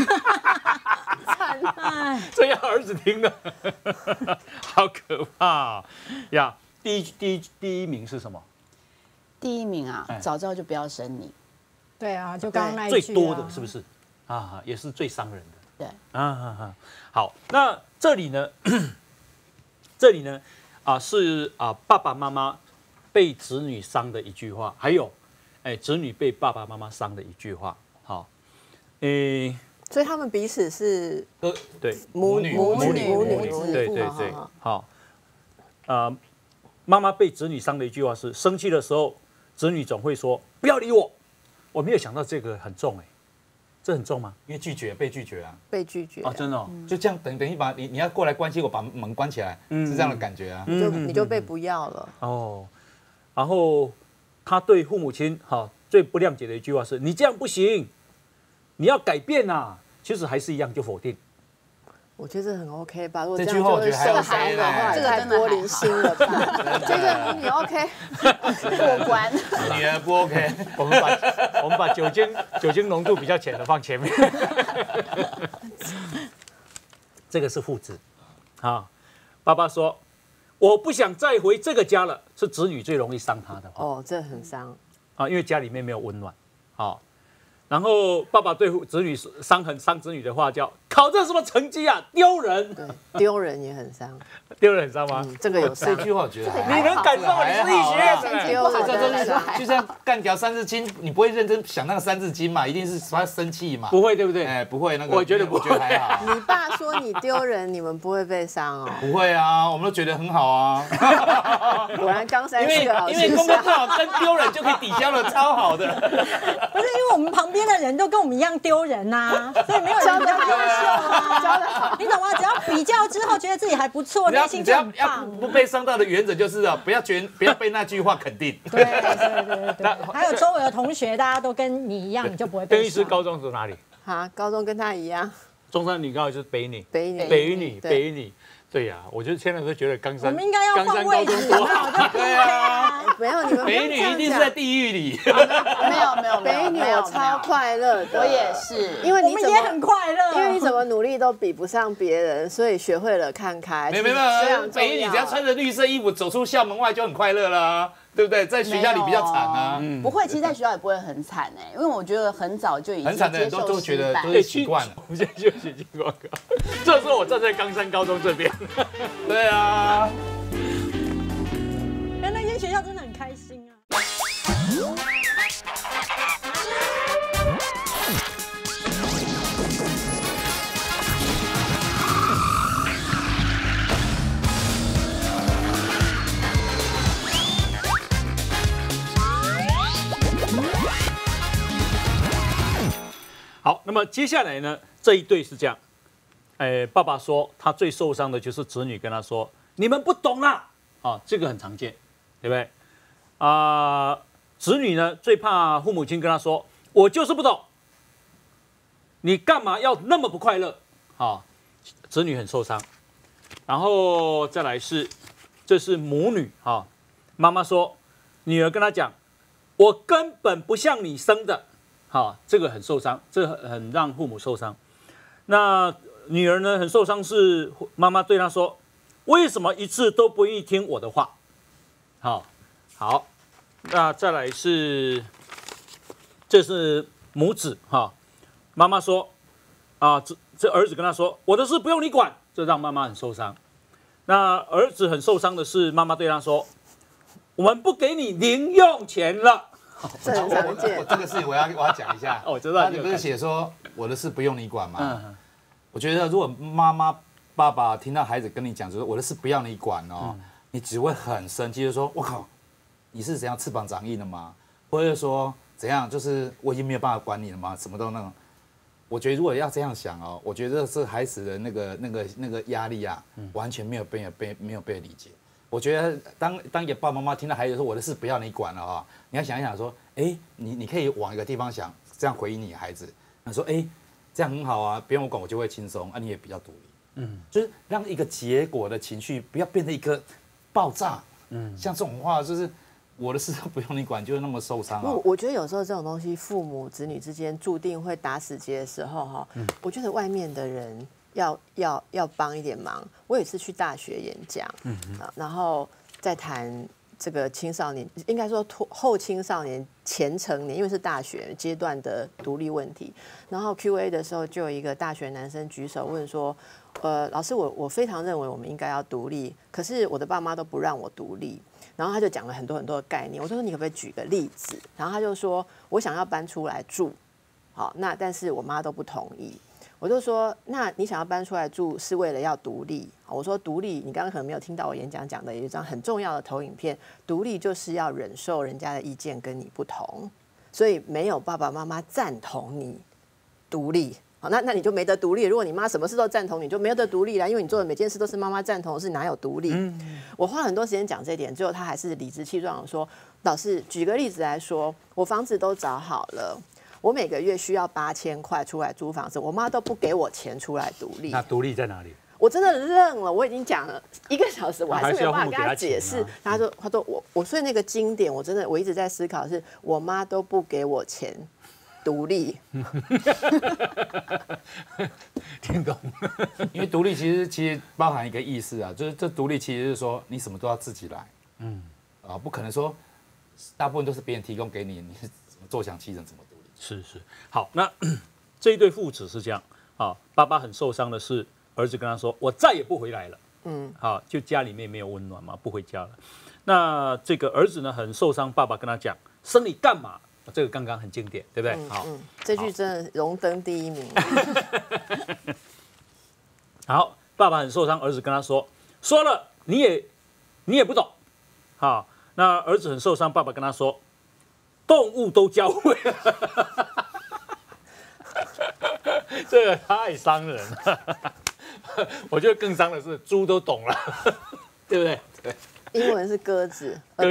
这要儿子听的，好可怕呀！第一名是什么？ 第一名啊，早知道就不要生你。 对啊，就刚刚那一句最多的是不是啊？也是最伤人的。 对好，那这里呢？是爸爸妈妈被子女伤的一句话，还有子女被爸爸妈妈伤的一句话。好， 所以他们彼此是对， 母女对对对，好，妈妈被子女伤的一句话是：生气的时候，子女总会说不要理我。我没有想到这个很重哎，这很重吗？ 因为被拒绝啊， 被拒绝啊，真的哦， 就这样等于把你要过来关心我，把门关起来，是这样的感觉啊。 你就被不要了哦。然后他对父母亲最不谅解的一句话是：你这样不行，你要改变啊。其实还是一样就否定。 我觉得这很 OK 吧，如果这句话我觉得还受 OK 伤的话， 这这个还玻璃心了吧？这个你 OK 过关。 女儿不 OK， 我们把酒精浓度比较浅的放前面。这个是父子啊。爸爸说：“我不想再回这个家了。”是子女最容易伤他的话。 哦，这很伤啊，因为家里面没有温暖。好。然后爸爸对子女伤子女的话叫考这什么成绩啊，丢人。 对，丢人也很伤， 丢人很伤吗？ 这个有伤。 这句话我觉得你能感受吗？你是医学院的， 丢好的，就像干掉三字经，你不会认真想那个三字经嘛？一定是他生气嘛？ 不会，对不对？ 哎，不会那个， 我觉得不会， 还好。 你爸说你丢人，你们不会被伤哦？ 不会啊，我们都觉得很好啊。 果然冈山是个好因为公公正好跟丢人就可以抵消了，超好的。 不是因为我们旁边的人都跟我们一样丢人呐，所以没有人比较优秀啊。教的好，你懂吗？只要比较之后觉得自己还不错，内心就很棒。 不被伤到的原则就是不要被那句话肯定。 对。还有周围的同学，大家都跟你一样，你就不会被伤。 邓医师高中读哪里？ 高中跟他一样。 中山女高就是北女。 北女。对呀，我就现在都觉得冈山， 我们应该要换位置， 对啊， 没有你们北女一定是在地狱里。 没有， 北女我超快乐的， 我也是， 因为我们也很快乐， 因为你怎么努力都比不上别人，所以学会了看开。 没有，北女只要穿着绿色衣服走出校门外就很快乐啦。对不对？在学校里比较惨啊。 不会，其实在学校也不会很惨哎，因为我觉得很早就已经很惨的人都觉得都习惯了。 我们现在休息进广告。这时候我站在冈山高中这边。 对啊。 但那间学校真的很开心啊。 好，那么接下来呢，这一对是这样，爸爸说他最受伤的就是子女跟他说：“你们不懂啦。”啊，这个很常见，对不对？子女呢最怕父母亲跟他说：“我就是不懂，你干嘛要那么不快乐？”啊，子女很受伤。然后再来是，这是母女啊，妈妈说，女儿跟他讲：“我根本不像你生的。”好，这个很受伤，这很让父母受伤。那女儿呢，很受伤是妈妈对她说：“为什么一次都不愿意听我的话？”好，那再来是，这是母子哈。妈妈说：“这儿子跟他说，我的事不用你管。”这让妈妈很受伤。那儿子很受伤的是，妈妈对他说：“我们不给你零用钱了。” 这很常见。 这个事情我要讲一下。 我知道你不是写说我的事不用你管吗？我觉得如果妈妈爸爸听到孩子跟你讲，就是我的事不要你管哦，你只会很生气，就说我靠，你是怎样翅膀长硬了吗？或者说怎样，就是我已经没有办法管你了吗？什么都那种。我觉得如果要这样想哦，我觉得这孩子的那个压力啊，完全没有被理解。我觉得当一个爸爸妈妈听到孩子说我的事不要你管了啊，你要想一想说，你可以往一个地方想，这样回应你孩子，他说这样很好啊，不用我管我就会轻松啊，你也比较独立，就是让一个结果的情绪不要变成一个爆炸，像这种话就是我的事都不用你管，就是那么受伤啊。 我觉得有时候这种东西，父母子女之间注定会打死结的时候哈，我觉得外面的人。要帮一点忙。我有一次去大学演讲，然后在谈这个青少年，应该说后青少年前成年，因为是大学阶段的独立问题。然后 Q&A 的时候，就有一个大学男生举手问说：“老师，我非常认为我们应该要独立，可是我的爸妈都不让我独立。”然后他就讲了很多的概念。我说：“你可不可以举个例子？”然后他就说：“我想要搬出来住，好，那但是我妈都不同意。” 我就说，那你想要搬出来住是为了要独立？我说独立，你刚刚可能没有听到我演讲讲的有一张很重要的投影片，独立就是要忍受人家的意见跟你不同，所以没有爸爸妈妈赞同你独立。好，那你就没得独立。如果你妈什么事都赞同你，就没得独立了，因为你做的每件事都是妈妈赞同，是哪有独立？我花很多时间讲这一点，最后他还是理直气壮的说：“老师，举个例子来说，我房子都找好了，我每个月需要8000块出来租房子，我妈都不给我钱出来独立。 那独立在哪里？ 我真的愣了，我已经讲了1个小时，我还是没有办法跟他解释。他说我所以那个经典，我真的我一直在思考是，我妈都不给我钱。”独立， 听懂？ 因为独立其实包含一个意思啊，就是这独立其实是说你什么都要自己来，不可能说大部分都是别人提供给你，你是怎么坐享其成怎么独立？ 是，好，那这一对父子是这样啊，爸爸很受伤的是，儿子跟他说：“我再也不回来了。”好，就家里面没有温暖嘛，不回家了。那这个儿子呢很受伤，爸爸跟他讲：“生你干嘛？”这个刚刚很经典，对不对？好， 这句真的荣登第1名。 好，爸爸很受伤，儿子跟他说了，你也不懂。好，那儿子很受伤，爸爸跟他说，动物都教会了。这个太伤人了。我觉得更伤的是猪都懂了，对不对？对。 英文是鸽子 ，a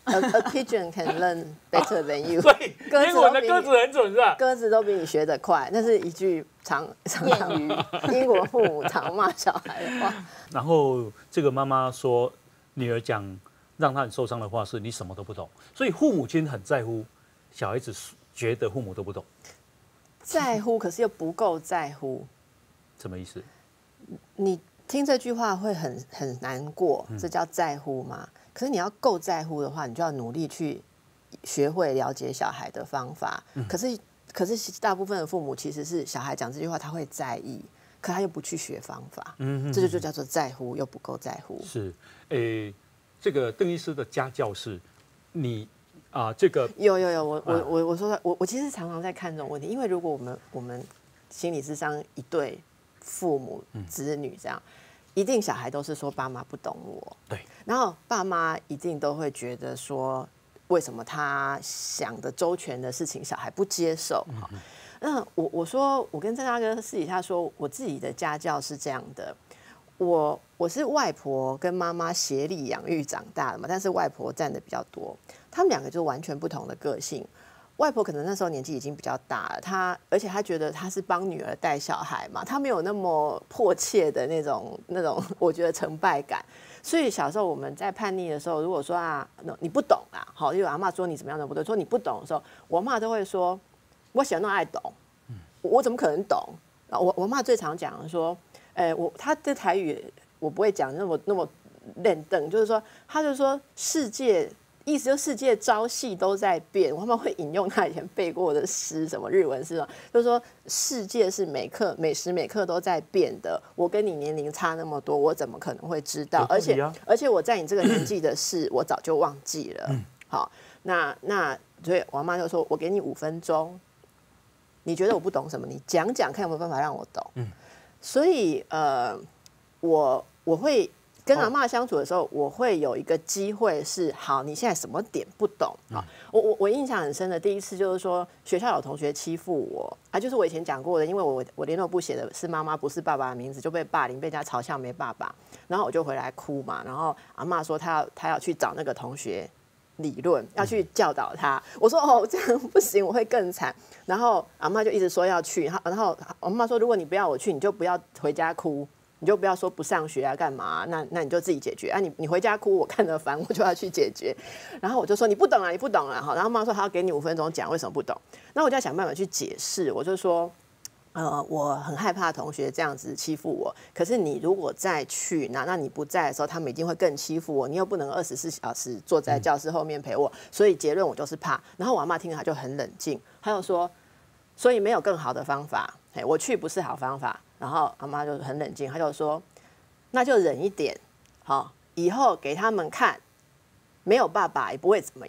pigeon can learn better than you。 所以英文的鸽子很准是吧？ 鸽子都比你学得快，那是一句常英国父母常骂小孩的话。 然后这个妈妈说，女儿讲让她很受伤的话是你什么都不懂，所以父母亲很在乎小孩子觉得父母都不懂， 在乎可是又不够在乎， 什么意思？ 你听这句话会很难过，这叫在乎吗？可是你要够在乎的话，你就要努力去学会了解小孩的方法。可是大部分的父母其实是小孩讲这句话他会在意，可他又不去学方法，这就叫做在乎又不够在乎。 是，这个邓医师的家教是，你这个有，我说我其实常常在看这种问题，因为如果我们心理咨商一对父母子女这样，一定小孩都是说爸妈不懂我， 对， 然后爸妈一定都会觉得说，为什么他想的周全的事情小孩不接受？那我说我跟郑大哥私底下说，我自己的家教是这样的，我是外婆跟妈妈协力养育长大的嘛，但是外婆占的比较多，他们两个就完全不同的个性。外婆可能那时候年纪已经比较大了，而且她觉得她是帮女儿带小孩嘛，她没有那么迫切的那种我觉得成败感。所以小时候我们在叛逆的时候，如果说你不懂啦，好，因为阿嬷说你怎么样的不对，说你不懂的时候，我妈都会说，我喜欢那爱懂，我怎么可能懂？我妈最常讲说，她的台语我不会讲那么练瞪，就是说，她就说世界。意思就是世界朝夕都在变，我们会引用他以前背过的诗，什么日文诗，就是说世界是每时每刻都在变的。我跟你年龄差那么多，我怎么可能会知道？而且我在你这个年纪的事，我早就忘记了。好，那所以我妈就说，我给你5分钟，你觉得我不懂什么，你讲讲看有没有办法让我懂。所以我会。跟阿嬷相处的时候，我会有一个机会是，好，你现在什么点不懂啊？我印象很深的第一次就是说，学校有同学欺负我就是我以前讲过的，因为我联络簿写的是妈妈不是爸爸的名字，就被霸凌，被人家嘲笑没爸爸，然后我就回来哭嘛，然后阿嬷说她要去找那个同学理论，要去教导他。我说这样不行，我会更惨。然后阿嬷就一直说要去，然后阿嬷说如果你不要我去，你就不要回家哭。你就不要说不上学干嘛，那你就自己解决你回家哭，我看得烦，我就要去解决。然后我就说你不懂了，好。然后妈说她要给你5分钟讲为什么不懂。那我就要想办法去解释，我就说，我很害怕同学这样子欺负我，可是你如果再去，那你不在的时候，他们一定会更欺负我，你又不能24小时坐在教室后面陪我，所以结论我就是怕。然后我阿嬷听了，她就很冷静，她就说，所以没有更好的方法，我去不是好方法。然后阿妈就很冷静，她就说：“那就忍一点，好，以后给他们看，没有爸爸也不会怎么样。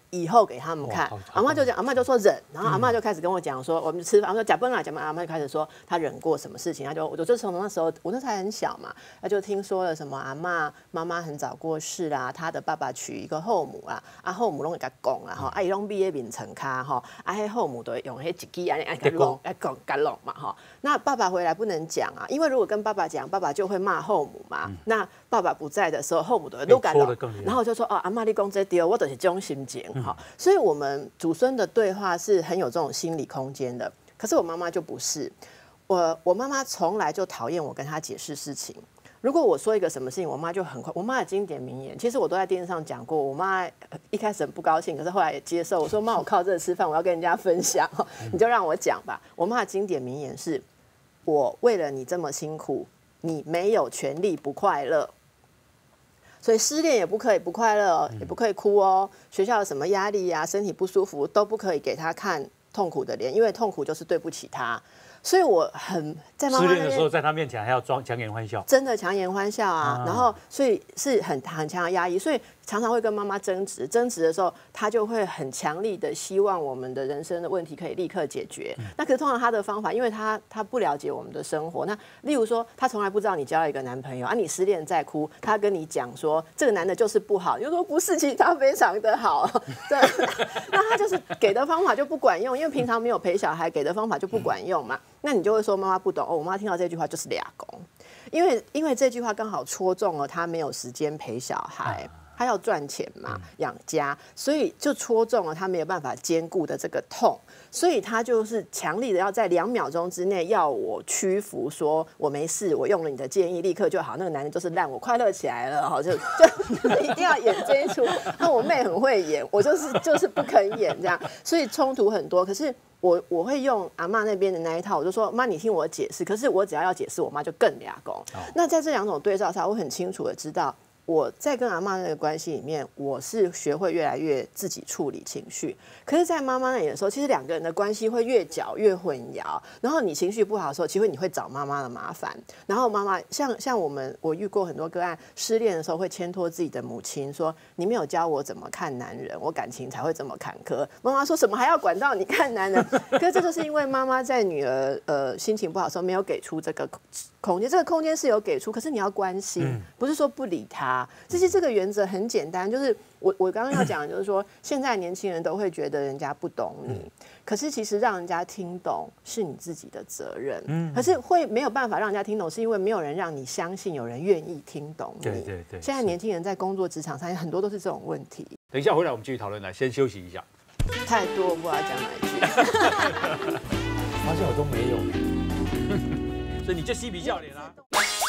以后给他们看。阿嬷就讲，阿嬷就说忍，然后阿嬷就开始跟我讲说，我们吃饭，我说假笨啊，假笨，阿嬷就开始说她忍过什么事情，我就从那时候，我那时候还很小嘛，她就听说了什么阿嬷妈妈很早过世啦，她的爸爸娶一个后母啦，后母拢会甲讲啦，伊拢毕业名称卡迄后母都会用迄一支安尼甲弄嘛那爸爸回来不能讲啊，因为如果跟爸爸讲，爸爸就会骂后母嘛。那爸爸不在的时候，后母都会干扰，然后就说阿嬷你讲这对，我就是这种心情所以我们祖孙的对话是很有这种心理空间的。可是我妈妈就不是，我妈妈从来就讨厌我跟她解释事情。如果我说一个什么事情，我妈就很快。我妈的经典名言，其实我都在电视上讲过。我妈一开始很不高兴，可是后来也接受。我说妈，我靠这个吃饭，我要跟人家分享，你就让我讲吧。我妈的经典名言是：我为了你这么辛苦，你没有权利不快乐。所以失恋也不可以不快乐，也不可以哭哦。学校有什么压力呀、身体不舒服都不可以给他看痛苦的脸，因为痛苦就是对不起他。所以我很在妈妈失恋的时候，在他面前还要装强颜欢笑， 真的强颜欢笑啊。然后所以是很强的压抑，所以常常会跟妈妈争执。争执的时候，她就会很强力的希望我们的人生的问题可以立刻解决。那可是通常她的方法，因为她不了解我们的生活。那例如说，她从来不知道你交了一个男朋友啊，你失恋在哭，她跟你讲说这个男的就是不好，你就说不是，其实他非常的好。对，那她就是给的方法就不管用，因为平常没有陪小孩，给的方法就不管用嘛。那你就会说妈妈不懂我妈听到这句话就是俩公，因为这句话刚好戳中了她没有时间陪小孩，她要赚钱嘛，养家，所以就戳中了她没有办法兼顾的这个痛，所以她就是强力的要在2秒钟之内要我屈服，说我没事，我用了你的建议立刻就好。那个男人就是烂，我快乐起来了，就一定要演这一出。那我妹很会演，我就是不肯演这样，所以冲突很多。可是我会用阿嬷那边的那一套，我就说妈，你听我解释。可是我只要解释，我妈就更俩公。那在这2种对照下，我很清楚的知道，我在跟阿嬷那个关系里面，我是学会越来越自己处理情绪。可是，在妈妈那里的时候，其实2个人的关系会越搅越混淆。然后你情绪不好的时候，其实你会找妈妈的麻烦。然后妈妈像我遇过很多个案，失恋的时候会牵拖自己的母亲，说你没有教我怎么看男人，我感情才会这么坎坷。妈妈说什么还要管到你看男人？可是这就是因为妈妈在女儿心情不好的时候没有给出这个空间，这个空间是有给出，可是你要关心，不是说不理他。其实这个原则很简单，就是我刚刚要讲的就是说，现在年轻人都会觉得人家不懂你，可是其实让人家听懂是你自己的责任。可是会没有办法让人家听懂，是因为没有人让你相信有人愿意听懂你。 对。 现在年轻人在工作职场上很多都是这种问题。 等一下回来我们继续讨论，来先休息一下。 太多我不知道讲哪一句。 发现我都没有，所以你就嬉皮笑脸啊。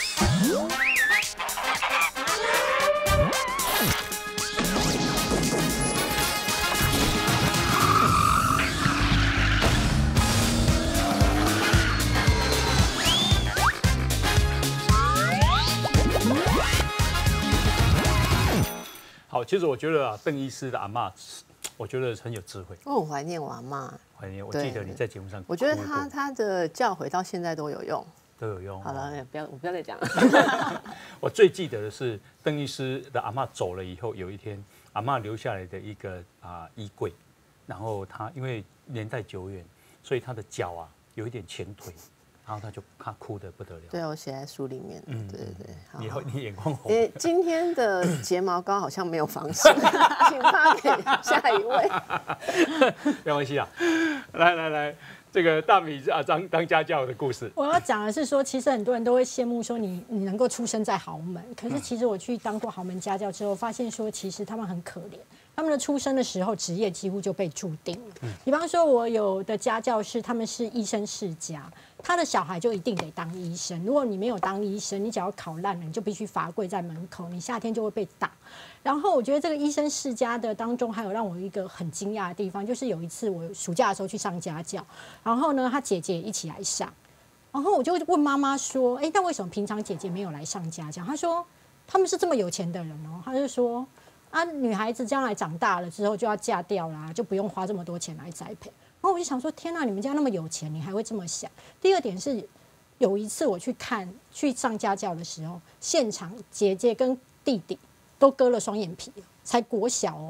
好，其实我觉得啊，邓医师的阿嬷，我觉得很有智慧。 我很怀念我阿嬷， 怀念。我记得你在节目上， 我觉得他的教诲到现在都有用， 都有用。 好了，我不要再讲了。 我最记得的是邓医师的阿嬷走了以后，有一天阿嬷留下来的一个衣柜，然后他因为年代久远，所以他的脚有一点前腿。然后他哭得不得了。对， 我写在书里面。对。 你眼光红。 今天的睫毛膏好像没有防水，请发给下一位。 没关系啊，来，这个大米当家教的故事。 我要讲的是说，其实很多人都会羡慕说你能够出生在豪门，可是其实我去当过豪门家教之后，发现说其实他们很可怜。他们的出生的时候，职业几乎就被注定了。比方说，我有的家教是他们是医生世家，他的小孩就一定得当医生。如果你没有当医生，你只要考烂了，你就必须罚跪在门口，你夏天就会被打。然后我觉得这个医生世家的当中，还有让我一个很惊讶的地方，就是有一次我暑假的时候去上家教，然后呢，他姐姐一起来上，然后我就问妈妈说：“哎，那为什么平常姐姐没有来上家教？”她说：“他们是这么有钱的人哦。”她就说。女孩子将来长大了之后就要嫁掉啦，就不用花这么多钱来栽培。然后我就想说，天哪，你们家那么有钱，你还会这么想？第二点是，有一次我去上家教的时候，现场姐姐跟弟弟都割了双眼皮，才国小哦。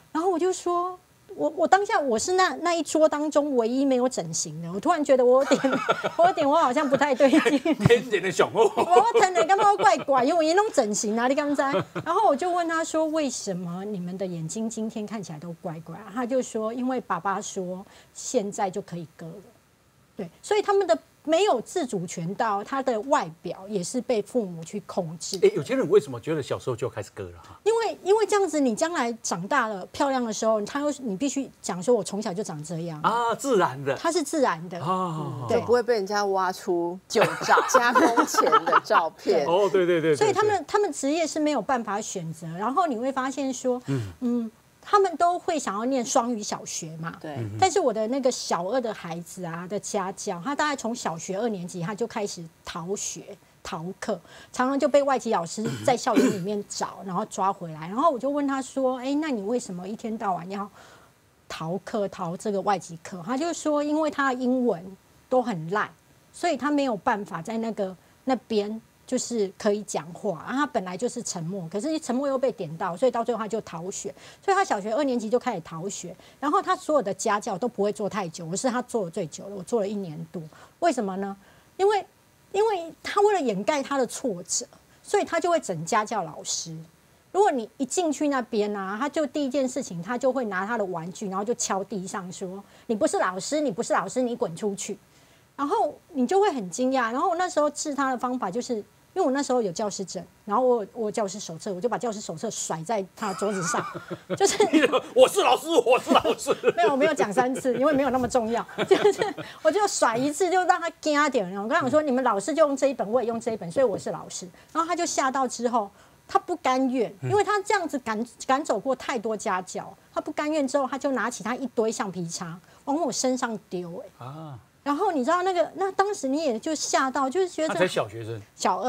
然后我就说。我当下我是那一桌当中唯一没有整形的，我突然觉得我好像不太对劲。 天然的小哦， 我疼的干嘛怪怪，因为我一弄整形啊，你刚才。然后我就问他说，为什么你们的眼睛今天看起来都怪怪？他就说，因为爸爸说现在就可以割了。对，所以他们的没有自主权到他的外表也是被父母去控制。 有些人为什么觉得小时候就开始割了哈？ 因为这样子，你将来长大了漂亮的时候，你必须讲说，我从小就长这样啊，自然的， 它是自然的对，不会被人家挖出旧照、加工前的照片。 哦，对， 所以他们职业是没有办法选择，然后你会发现说，他们都会想要念双语小学嘛， 对。 但是我的那个小2的孩子啊的家教，他大概从小学2年级他就开始逃学。逃课，常常就被外籍老师在校园里面找，然后抓回来。然后我就问他说：“哎，那你为什么一天到晚要逃课、逃这个外籍课？”他就说：“因为他的英文都很烂，所以他没有办法在那边就是可以讲话。他本来就是沉默，可是沉默又被点到，所以到最后他就逃学。所以他小学2年级就开始逃学。然后他所有的家教都不会做太久，我是他做的最久的，我做了1年多。为什么呢？因为他为了掩盖他的挫折，所以他就会整家教老师。如果你一进去那边啊，他就第一件事情，他就会拿他的玩具，然后就敲地上说：“你不是老师，你不是老师，你滚出去。”然后你就会很惊讶。然后我那时候治他的方法就是，因为我那时候有教师证，然后我有教师手册，我就把教师手册甩在他的桌子上，就是我是老师，我是老师。 我没有讲3次，因为没有那么重要，就是我就甩1次，就让他惊点。我跟他讲说，你们老师就用这一本，我也用这一本，所以我是老师。然后他就吓到之后，他不甘愿，因为他这样子赶走过太多家教，他不甘愿之后，他就拿起他一堆橡皮擦往我身上丢，然后你知道那当时你也就吓到，就是觉得他才小学生， 小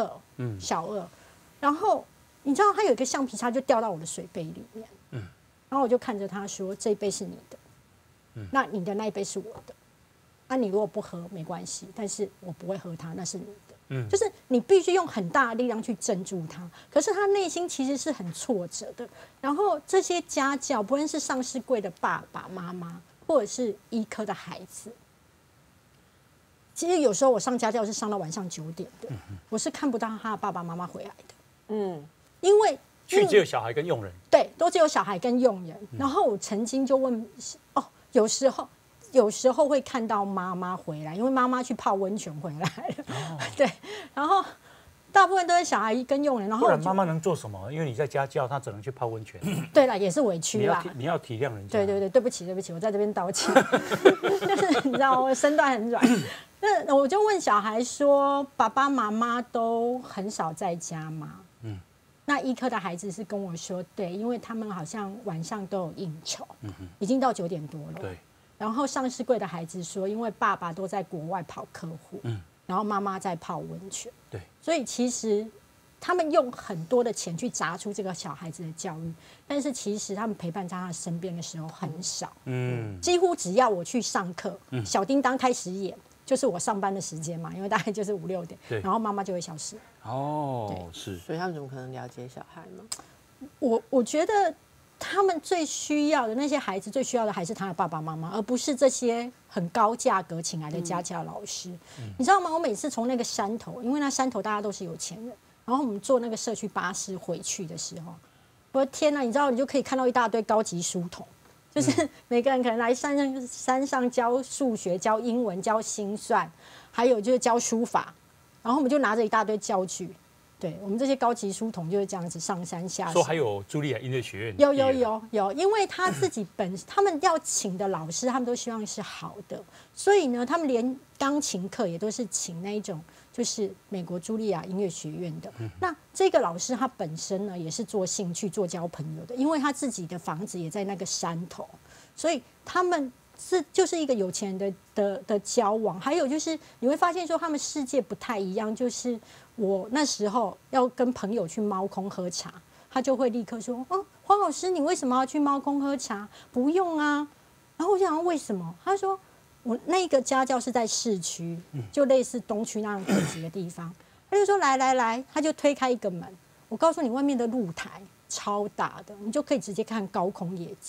2，然后你知道他有一个橡皮擦就掉到我的水杯里面，然后我就看着他说：“这一杯是你的，那你的那一杯是我的，那你如果不喝没关系，但是我不会喝它，那是你的。”就是你必须用很大的力量去镇住他，可是他内心其实是很挫折的。然后这些家教，不论是上市柜的爸爸妈妈，或者是医科的孩子。其实有时候我上家教是上到晚上9点的，我是看不到他的爸爸妈妈回来的。因为去只有小孩跟佣人， 对，都只有小孩跟佣人。然后我曾经就问，有时候会看到妈妈回来，因为妈妈去泡温泉回来了。对，然后大部分都是小孩跟佣人。然后不然妈妈能做什么？因为你在家教，她只能去泡温泉。 对了，也是委屈啦。 你要体谅人家。 对不起，我在这边道歉。就是你知道，我身段很软。那我就问小孩说：“爸爸妈妈都很少在家吗？”那医科的孩子是跟我说：“对，因为他们好像晚上都有应酬，已经到9点多了。” 对。 然后上市柜的孩子说：“因为爸爸都在国外跑客户，然后妈妈在泡温泉。” 对。所以其实他们用很多的钱去砸出这个小孩子的教育，但是其实他们陪伴在他身边的时候很少。几乎只要我去上课，小叮当开始演。就是我上班的时间嘛，因为大概就是5、6点，然后妈妈就会消失。 是， 所以他们怎么可能了解小孩呢？ 我觉得他们最需要的那些孩子，最需要的还是他的爸爸妈妈，而不是这些很高价格请来的家教老师。你知道吗？我每次从那个山头，因为那山头大家都是有钱人，然后我们坐那个社区巴士回去的时候，我的天哪！你知道，你就可以看到一大堆高级书童。就是每个人可能来山上教数学、教英文、教心算，还有就是教书法，然后我们就拿着一大堆教具，对我们这些高级书童就是这样子上山下山。 说还有茱莉亚音乐学院， 有，因为他自己他们要请的老师，他们都希望是好的，所以呢，他们连钢琴课也都是请那一种。就是美国茱莉亚音乐学院的，那这个老师他本身呢也是做兴趣、做交朋友的，因为他自己的房子也在那个山头，所以他们就是一个有钱人的交往。还有就是你会发现说他们世界不太一样，就是我那时候要跟朋友去猫空喝茶，他就会立刻说：“哦，黄老师，你为什么要去猫空喝茶？不用啊。”然后我想为什么？他说。我那个家教是在市区，就类似东区那样等级的地方。他就说来，他就推开一个门。我告诉你，外面的露台超大的，你就可以直接看高空夜景。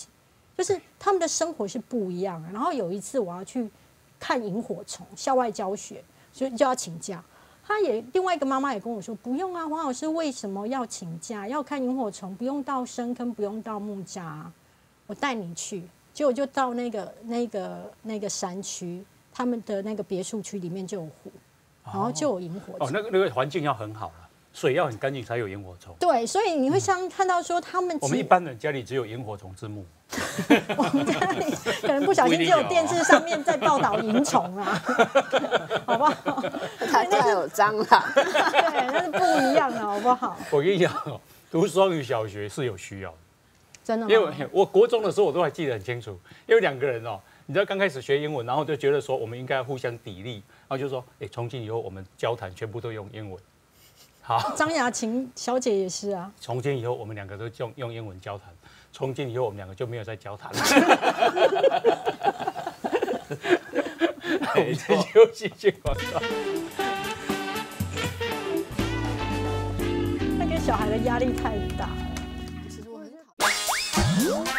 就是他们的生活是不一样的。然后有一次我要去看萤火虫，校外教学，所以就要请假。另外一个妈妈也跟我说，不用啊，黄老师为什么要请假？要看萤火虫，不用到深坑，不用到木栅啊，我带你去。结果就到那个山区，他们的那个别墅区里面就有湖，然后就有萤火虫。 那个环境要很好了，水要很干净才有萤火虫。 对，所以你会看到说他们我们一般人家里只有萤火虫之墓。 我们家里可能不小心只有电视上面在报道萤虫啊，好不好？ 他家有蟑螂， 对，那是不一样的，好不好？ 我跟你讲，读双语小学是有需要的， 真的吗？ 因为我国中的时候我都还记得很清楚，因为2个人你知道刚开始学英文，然后就觉得说我们应该互相砥砺，然后就说，从今以后我们交谈全部都用英文。好， 张雅琴小姐也是啊。 从今以后我们2个都用英文交谈。从今以后，我们2个就没有再交谈了。我们先休息去广告。 那给小孩的压力太大了。 其实我很讨厌。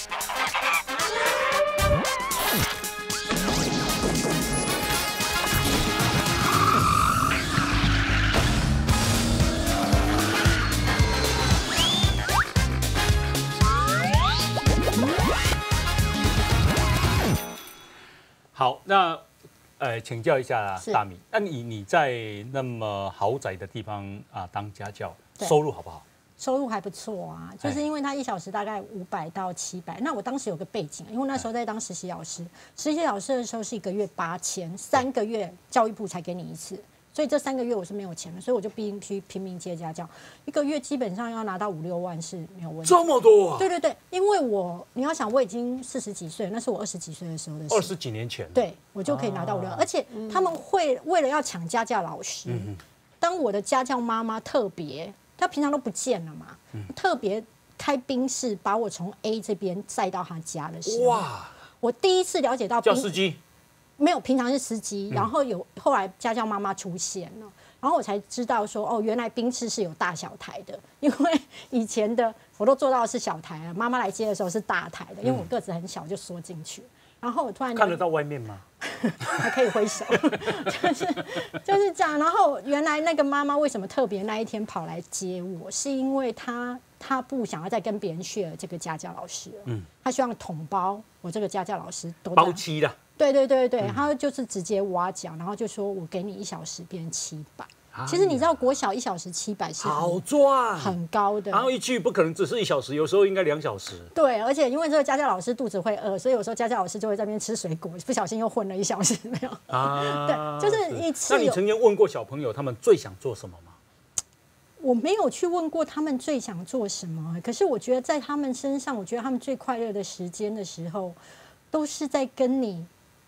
好，那请教一下大米，那你在那么豪宅的地方当家教，收入好不好？ 收入还不错啊，就是因为他1小时大概500到700。那我当时有个背景，因为那时候在当实习老师，实习老师的时候是1个月8000，3个月教育部才给你一次。所以这3个月我是没有钱的，所以我就必须拼命接家教，1个月基本上要拿到5、6万是没有问题。 这么多啊？ 对对对，因为你要想我已经40几岁，那是我20几岁的时候的事。 20几年前。 对，我就可以拿到5、6万，而且他们会为了要抢家教老师，当我的家教妈妈特别，她平常都不见了嘛，特别开宾士把我从 A 这边载到她家的时候，哇！我第一次了解到叫司机。 没有，平常是司机，然后后来家教妈妈出现了，然后我才知道说，原来宾士是有大小台的，因为以前的我都做到的是小台啊，妈妈来接的时候是大台的，因为我个子很小就缩进去，然后我突然看得到外面吗？ 还可以挥手，就是这样。然后原来那个妈妈为什么特别那一天跑来接我，是因为她不想要再跟别人share这个家教老师了，她希望统包我这个家教老师都包期的。 对对对对，他就是直接挖角，然后就说我给你1小时变700。其实你知道国小1小时700是好赚， 很高的。 然后一去不可能只是1小时，有时候应该2小时。 对，而且因为这个家教老师肚子会饿，所以有时候家教老师就会在那边吃水果，不小心又混了1小时，没有。对，就是一次。 那你曾经问过小朋友他们最想做什么吗？ 我没有去问过他们最想做什么，可是我觉得在他们身上，我觉得他们最快乐的时间的时候，都是在跟你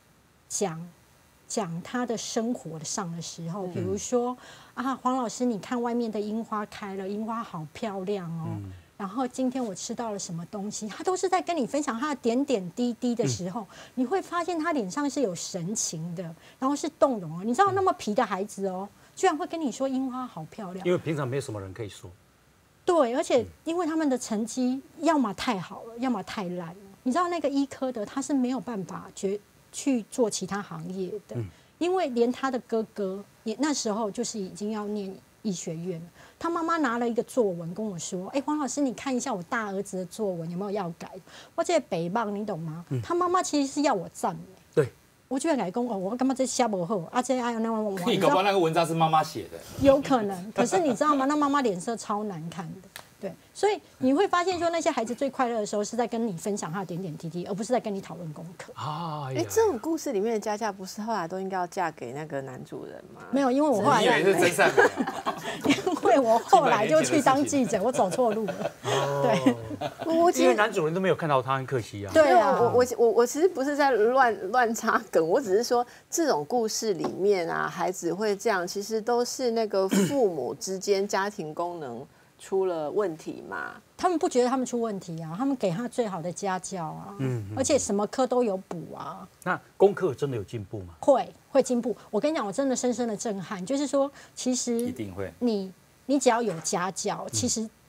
讲他的生活上的时候，比如说黄老师，你看外面的樱花开了，樱花好漂亮哦。然后今天我吃到了什么东西，他都是在跟你分享他的点点滴滴的时候，你会发现他脸上是有神情的，然后是动容。你知道那么皮的孩子居然会跟你说樱花好漂亮， 因为平常没有什么人可以说。 对，而且因为他们的成绩要么太好了，要么太烂了。你知道那个医科的他是没有办法去做其他行业的，因为连他的哥哥也那时候就是已经要念医学院了。他妈妈拿了一个作文跟我说：“黄老师，你看一下我大儿子的作文有没有要改？我这北棒，你懂吗？”他妈妈其实是要我赞美。 对， 我就会来讲我干嘛这写不好啊？这哎那你搞不好那个文章是妈妈写的， 有可能。可是你知道吗？那妈妈脸色超难看的。对，所以你会发现说，那些孩子最快乐的时候是在跟你分享他的点点滴滴，而不是在跟你讨论功课。 这种故事里面的家教不是后来都应该要嫁给那个男主人吗？ 没有，因为我后来你以为是真善美？ 因为我后来就去当记者，我走错路了。对， 因为男主人都没有看到他，很可惜啊。 对啊， 我其实不是在乱插梗，我只是说这种故事里面孩子会这样，其实都是那个父母之间家庭功能出了问题嘛？ 他们不觉得他们出问题啊，他们给他最好的家教啊，而且什么科都有补啊。 那功课真的有进步吗？ 会进步。我跟你讲，我真的深深的震撼，就是说，其实一定会。 你只要有家教，其实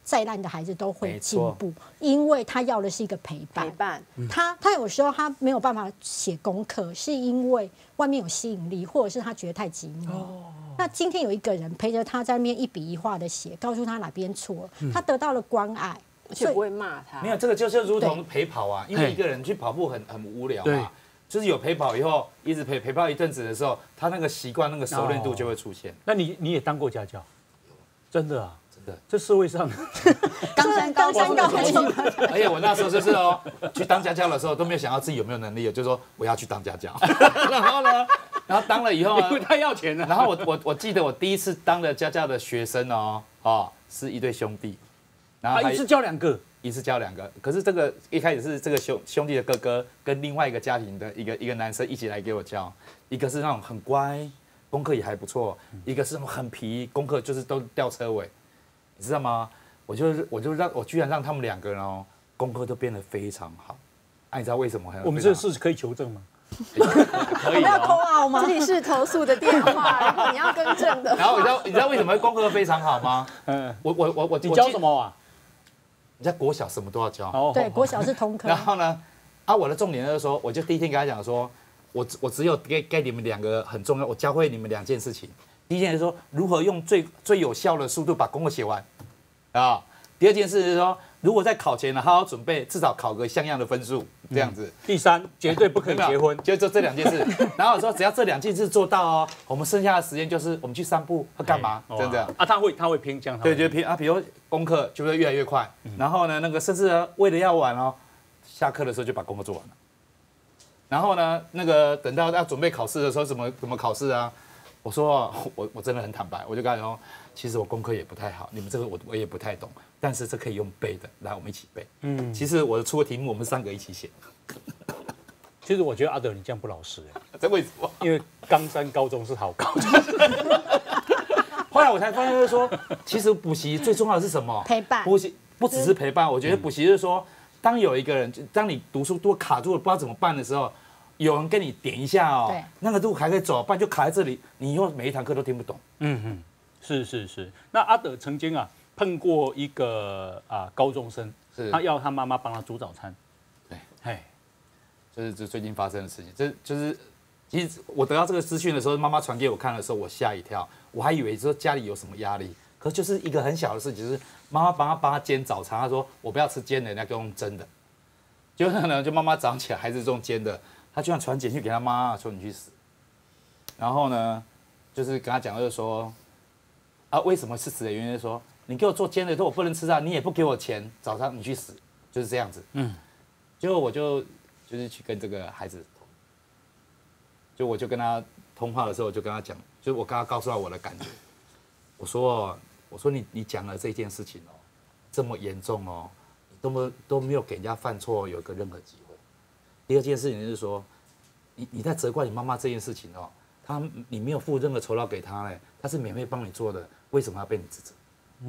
再烂的孩子都会进步，因为他要的是一个陪伴。 陪伴， 他有时候他没有办法写功课，是因为外面有吸引力，或者是他觉得太寂寞。那今天有一个人陪着他在那边一笔一画的写，告诉他哪边错了，他得到了关爱， 而且不会骂他。 没有，这个就如同陪跑啊，因为一个人去跑步很无聊嘛。就是有陪跑以后，一直陪跑一阵子的时候，他那个习惯、那个熟练度就会出现。 那你也当过家教？真的啊， 真的。 这社会上冈山高中， 而且我那时候就是去当家教的时候都没有想到自己有没有能力，就说我要去当家教。然后呢，当了以后， 因为他要钱了。 然后我记得我第一次当的家教的学生是一对兄弟，然后一次教2个。 一次教2个，可是这个一开始是这个兄弟的哥哥跟另外一个家庭的一个男生一起来给我教，一个是那种很乖，功课也还不错，一个是很皮，功课就是都吊车尾，你知道吗？我居然让他们2个人功课都变得非常好，你知道为什么？ 我们这是可以求证吗？ 可以要扣号吗？ 这里是投诉的电话，如果你要更正的。 然后你知道为什么功课非常好吗？ 你教什么啊？ 人家国小什么都要教， 对，国小是通科。 然后呢，我的重点就是说，我就第一天跟他讲说，我只有给你们2个很重要，我教会你们2件事情。第一件是说如何用最有效的速度把功课写完啊。第2件事是说，如果在考前呢好好准备，至少考个像样的分数这样子。 第3，绝对不可以结婚， 就这2件事。然后我说只要这2件事做到我们剩下的时间就是我们去散步或干嘛，真的。 他会偏这样。 对，就偏比如功课就会越来越快，然后呢，那个甚至为了要玩下课的时候就把功课做完了。然后呢，那个等到要准备考试的时候，怎么考试啊？我说我真的很坦白，我就跟他说，其实我功课也不太好，你们这个我也不太懂，但是这可以用背的，来我们一起背。其实我出的题目我们3个一起写。 其实我觉得阿德你这样不老实这为什么？ 因为冈山高中是好高中。 后来我才发现，就是说，其实补习最重要的是什么？ 陪伴。 补习不只是陪伴，我觉得补习就是说，当有一个人，当你读书都卡住了，不知道怎么办的时候，有人跟你点一下那个路还可以走，不然就卡在这里，你以后每一堂课都听不懂。 是。那阿德曾经碰过一个高中生，他要他妈妈帮他煮早餐。 对，这最近发生的事情，这就是其实我得到这个资讯的时候，妈妈传给我看的时候，我吓一跳，我还以为说家里有什么压力，可是就是一个很小的事情，就是妈妈帮他煎早餐，他说我不要吃煎的，人家给我用蒸的，就妈妈早上起来还是用煎的，他居然传简讯给他妈说你去死，然后呢，就是跟他讲就是说为什么是死的原因，就是说你给我做煎的说我不能吃你也不给我钱，早上你去死，就是这样子。结果我就是去跟这个孩子我就跟他通话的时候，我就跟他讲，就是我跟他告诉他我的感觉。我说你讲了这件事情这么严重你都没有给人家犯错有一个任何机会。第2件事情就是说，你在责怪你妈妈这件事情你没有付任何酬劳给她她是免费帮你做的，为什么要被你指责？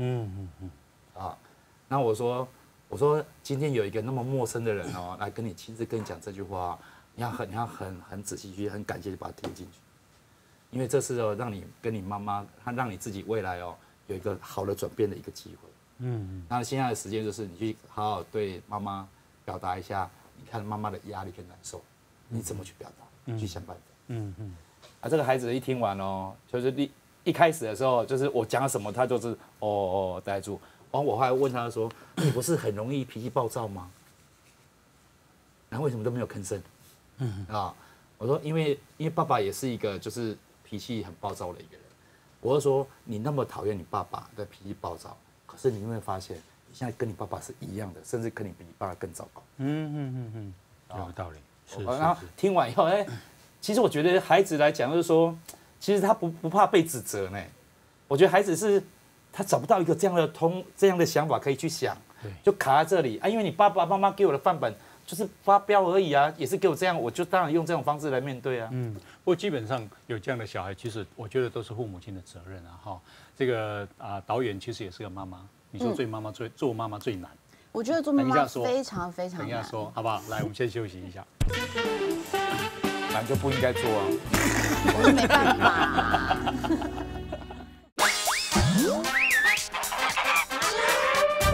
那我说今天有一个那么陌生的人来亲自跟你讲这句话。你要很仔细去，很感谢地把它听进去，因为这是让你跟你妈妈，让你自己未来有一个好的转变的一个机会。那现在的时间就是你去好好对妈妈表达一下，你看妈妈的压力跟难受，你怎么去表达，去想办法。这个孩子一听完就是一开始的时候，就是我讲什么，他就是呆住。我后来问他说：“你不是很容易脾气暴躁吗？然后为什么都没有吭声？”我说因为爸爸也是一个就是脾气很暴躁的一个人。我就说你那么讨厌你爸爸的脾气暴躁，可是你会发现你现在跟你爸爸是一样的，甚至跟你比你爸爸更糟糕。 有道理。 然后听完以后，其实我觉得孩子来讲就是说，其实他不怕被指责呢。我觉得孩子是他找不到一个这样的想法可以去想，就卡在这里因为你爸爸妈妈给我的范本。就是发飙而已也是给我这样，我就当然用这种方式来面对不过基本上有这样的小孩，其实我觉得都是父母亲的责任这个导演其实也是个妈妈，你说做妈妈最难。 我觉得做妈妈非常非常难。 等一下说好不好？来，我们先休息一下。 难就不应该做我是没办法。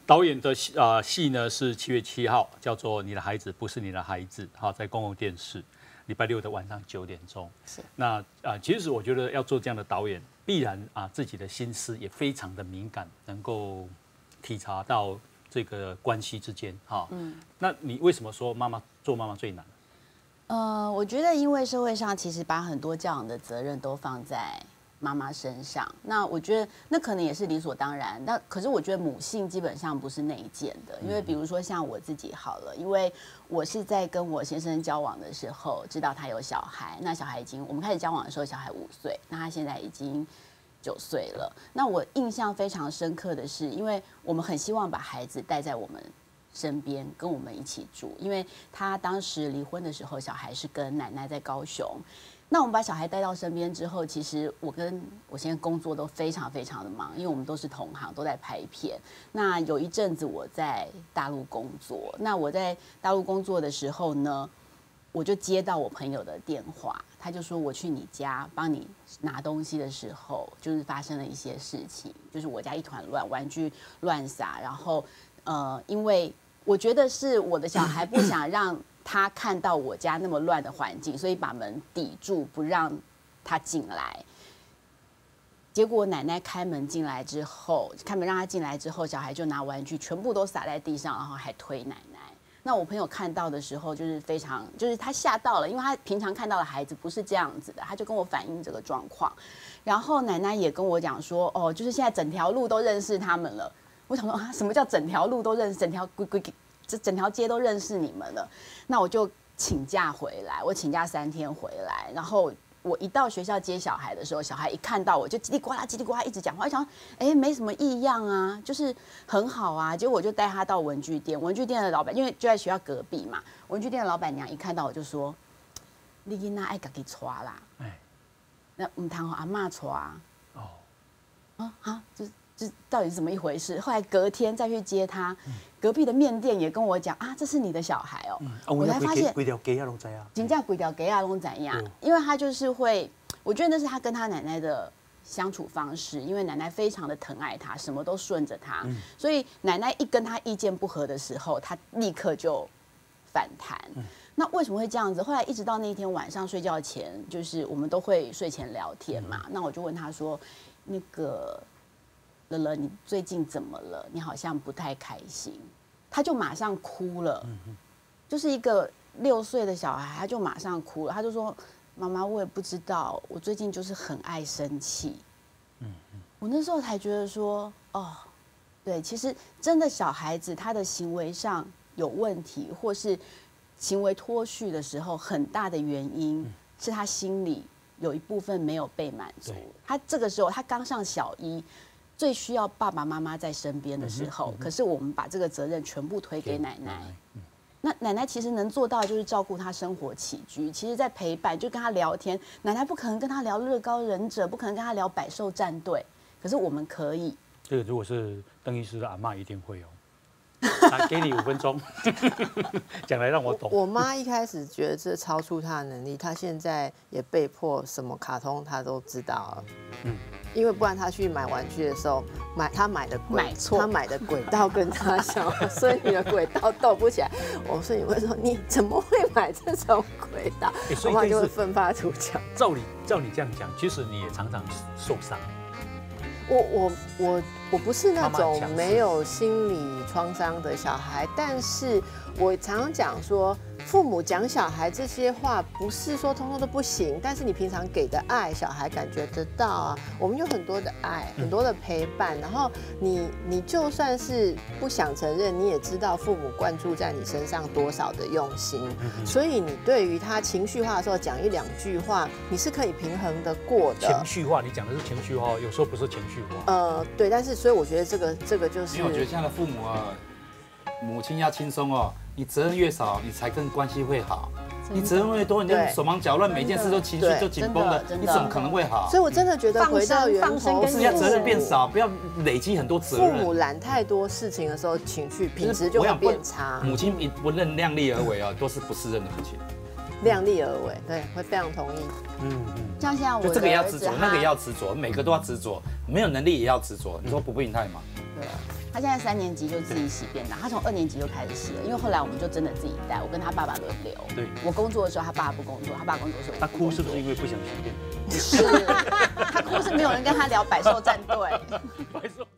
导演的戏呢是7月7号，叫做《你的孩子不是你的孩子》，哈，在公共电视，礼拜6的晚上9点钟。 是。 那其实我觉得要做这样的导演，必然自己的心思也非常的敏感，能够体察到这个关系之间，哈。那你为什么说做妈妈最难？ 我觉得因为社会上其实把很多教养的责任都放在妈妈身上，那我觉得那可能也是理所当然。那可是我觉得母性基本上不是内建的，因为比如说像我自己好了，因为我是在跟我先生交往的时候知道他有小孩，那小孩我们开始交往的时候小孩5岁，那他现在已经9岁了。那我印象非常深刻的是，因为我们很希望把孩子带在我们身边跟我们一起住，因为他当时离婚的时候，小孩是跟奶奶在高雄。那我们把小孩带到身边之后，其实我跟我现在工作都非常非常的忙，因为我们都是同行，都在拍片。那有一阵子我在大陆工作，那我在大陆工作的时候呢，我就接到我朋友的电话，他就说我去你家帮你拿东西的时候，就是发生了一些事情，就是我家一团乱，玩具乱撒，然后因为我觉得是我的小孩不想让他看到我家那么乱的环境，所以把门抵住，不让他进来。结果奶奶开门进来之后，开门让他进来之后，小孩就拿玩具全部都撒在地上，然后还推奶奶。那我朋友看到的时候，就是非常，就是他吓到了，因为他平常看到的孩子不是这样子的，他就跟我反映这个状况。然后奶奶也跟我讲说，哦，就是现在整条路都认识他们了。我想说啊，什么叫整条路都认识？整条街都认识你们了。那我就请假回来，我请假3天回来，然后我一到学校接小孩的时候，小孩一看到我就叽里呱啦叽里呱啦一直讲话，我想没什么异样啊，就是很好啊。结果我就带他到文具店，文具店的老板因为就在学校隔壁嘛，文具店的老板娘一看到我就说：“你囡仔爱自己带啦，那唔通让阿嬷带啊？这到底是怎么一回事？”后来隔天再去接他，隔壁的面店也跟我讲啊，这是你的小孩哦。我才发现， 规条街啊拢知啊， 真正规条街啊拢怎样？因为他就是会，我觉得那是他跟他奶奶的相处方式，因为奶奶非常的疼爱他，什么都顺着他，所以奶奶一跟他意见不合的时候，他立刻就反弹。那为什么会这样子？后来一直到那天晚上睡觉前，就是我们都会睡前聊天嘛。那我就问他说：“那个。”乐乐，你最近怎么了？你好像不太开心。他就马上哭了，就是一个6岁的小孩，他就马上哭了。他就说：“妈妈，我也不知道，我最近就是很爱生气。”我那时候才觉得说，哦，对，其实真的小孩子他的行为上有问题，或是行为脱序的时候，很大的原因是他心里有一部分没有被满足。他这个时候，他刚上小1。最需要爸爸妈妈在身边的时候，可是我们把这个责任全部推给奶奶。那奶奶其实能做到就是照顾他生活起居，其实在陪伴，就跟他聊天。奶奶不可能跟他聊乐高忍者，不可能跟他聊百兽战队，可是我们可以。 这个如果是邓医师的阿嬷一定会哦。来，给你5分钟，讲来让我懂。 我妈一开始觉得这超出她的能力，她现在也被迫什么卡通她都知道了。因为不然她去买玩具的时候，她买的轨道跟她小孙女的轨道斗不起来，我孙女会说：“你怎么会买这种轨道？”我妈就会奋发图强。 照你这样讲，其实你也常常受伤。 我不是那种没有心理创伤的小孩，但是我常常讲说，父母讲小孩这些话，不是说通通都不行，但是你平常给的爱，小孩感觉得到啊。我们有很多的爱，很多的陪伴，然后你就算是不想承认，你也知道父母灌注在你身上多少的用心，所以你对于他情绪化的时候讲1-2句话，你是可以平衡的过的。 情绪化，你讲的是情绪化，有时候不是情绪化。 对，但是所以我觉得这个就是， 因为我觉得现在的父母啊，母亲要轻松哦，你责任越少，你才跟关系会好。你责任越多，你就手忙脚乱，每件事都情绪就紧绷了，你怎么可能会好？ 所以我真的觉得回到源头， 是要责任变少，不要累积很多责任。 父母揽太多事情的时候，情绪品质就会变差。 母亲不认量力而为啊，都是不是任的母亲。 量力而为，对，会非常同意。 像现在我就这个也要执着，那个也要执着，每个都要执着，没有能力也要执着。你说不病态吗？ 对。 他现在3年级就自己洗便当，他从2年级就开始洗了，因为后来我们就真的自己带，我跟他爸爸轮流。 对， 我工作的时候他爸不工作，他爸工作的时候我他不工作。 哭是不是因为不想洗便当？ 不是，他哭是没有人跟他聊百兽战队。 白说。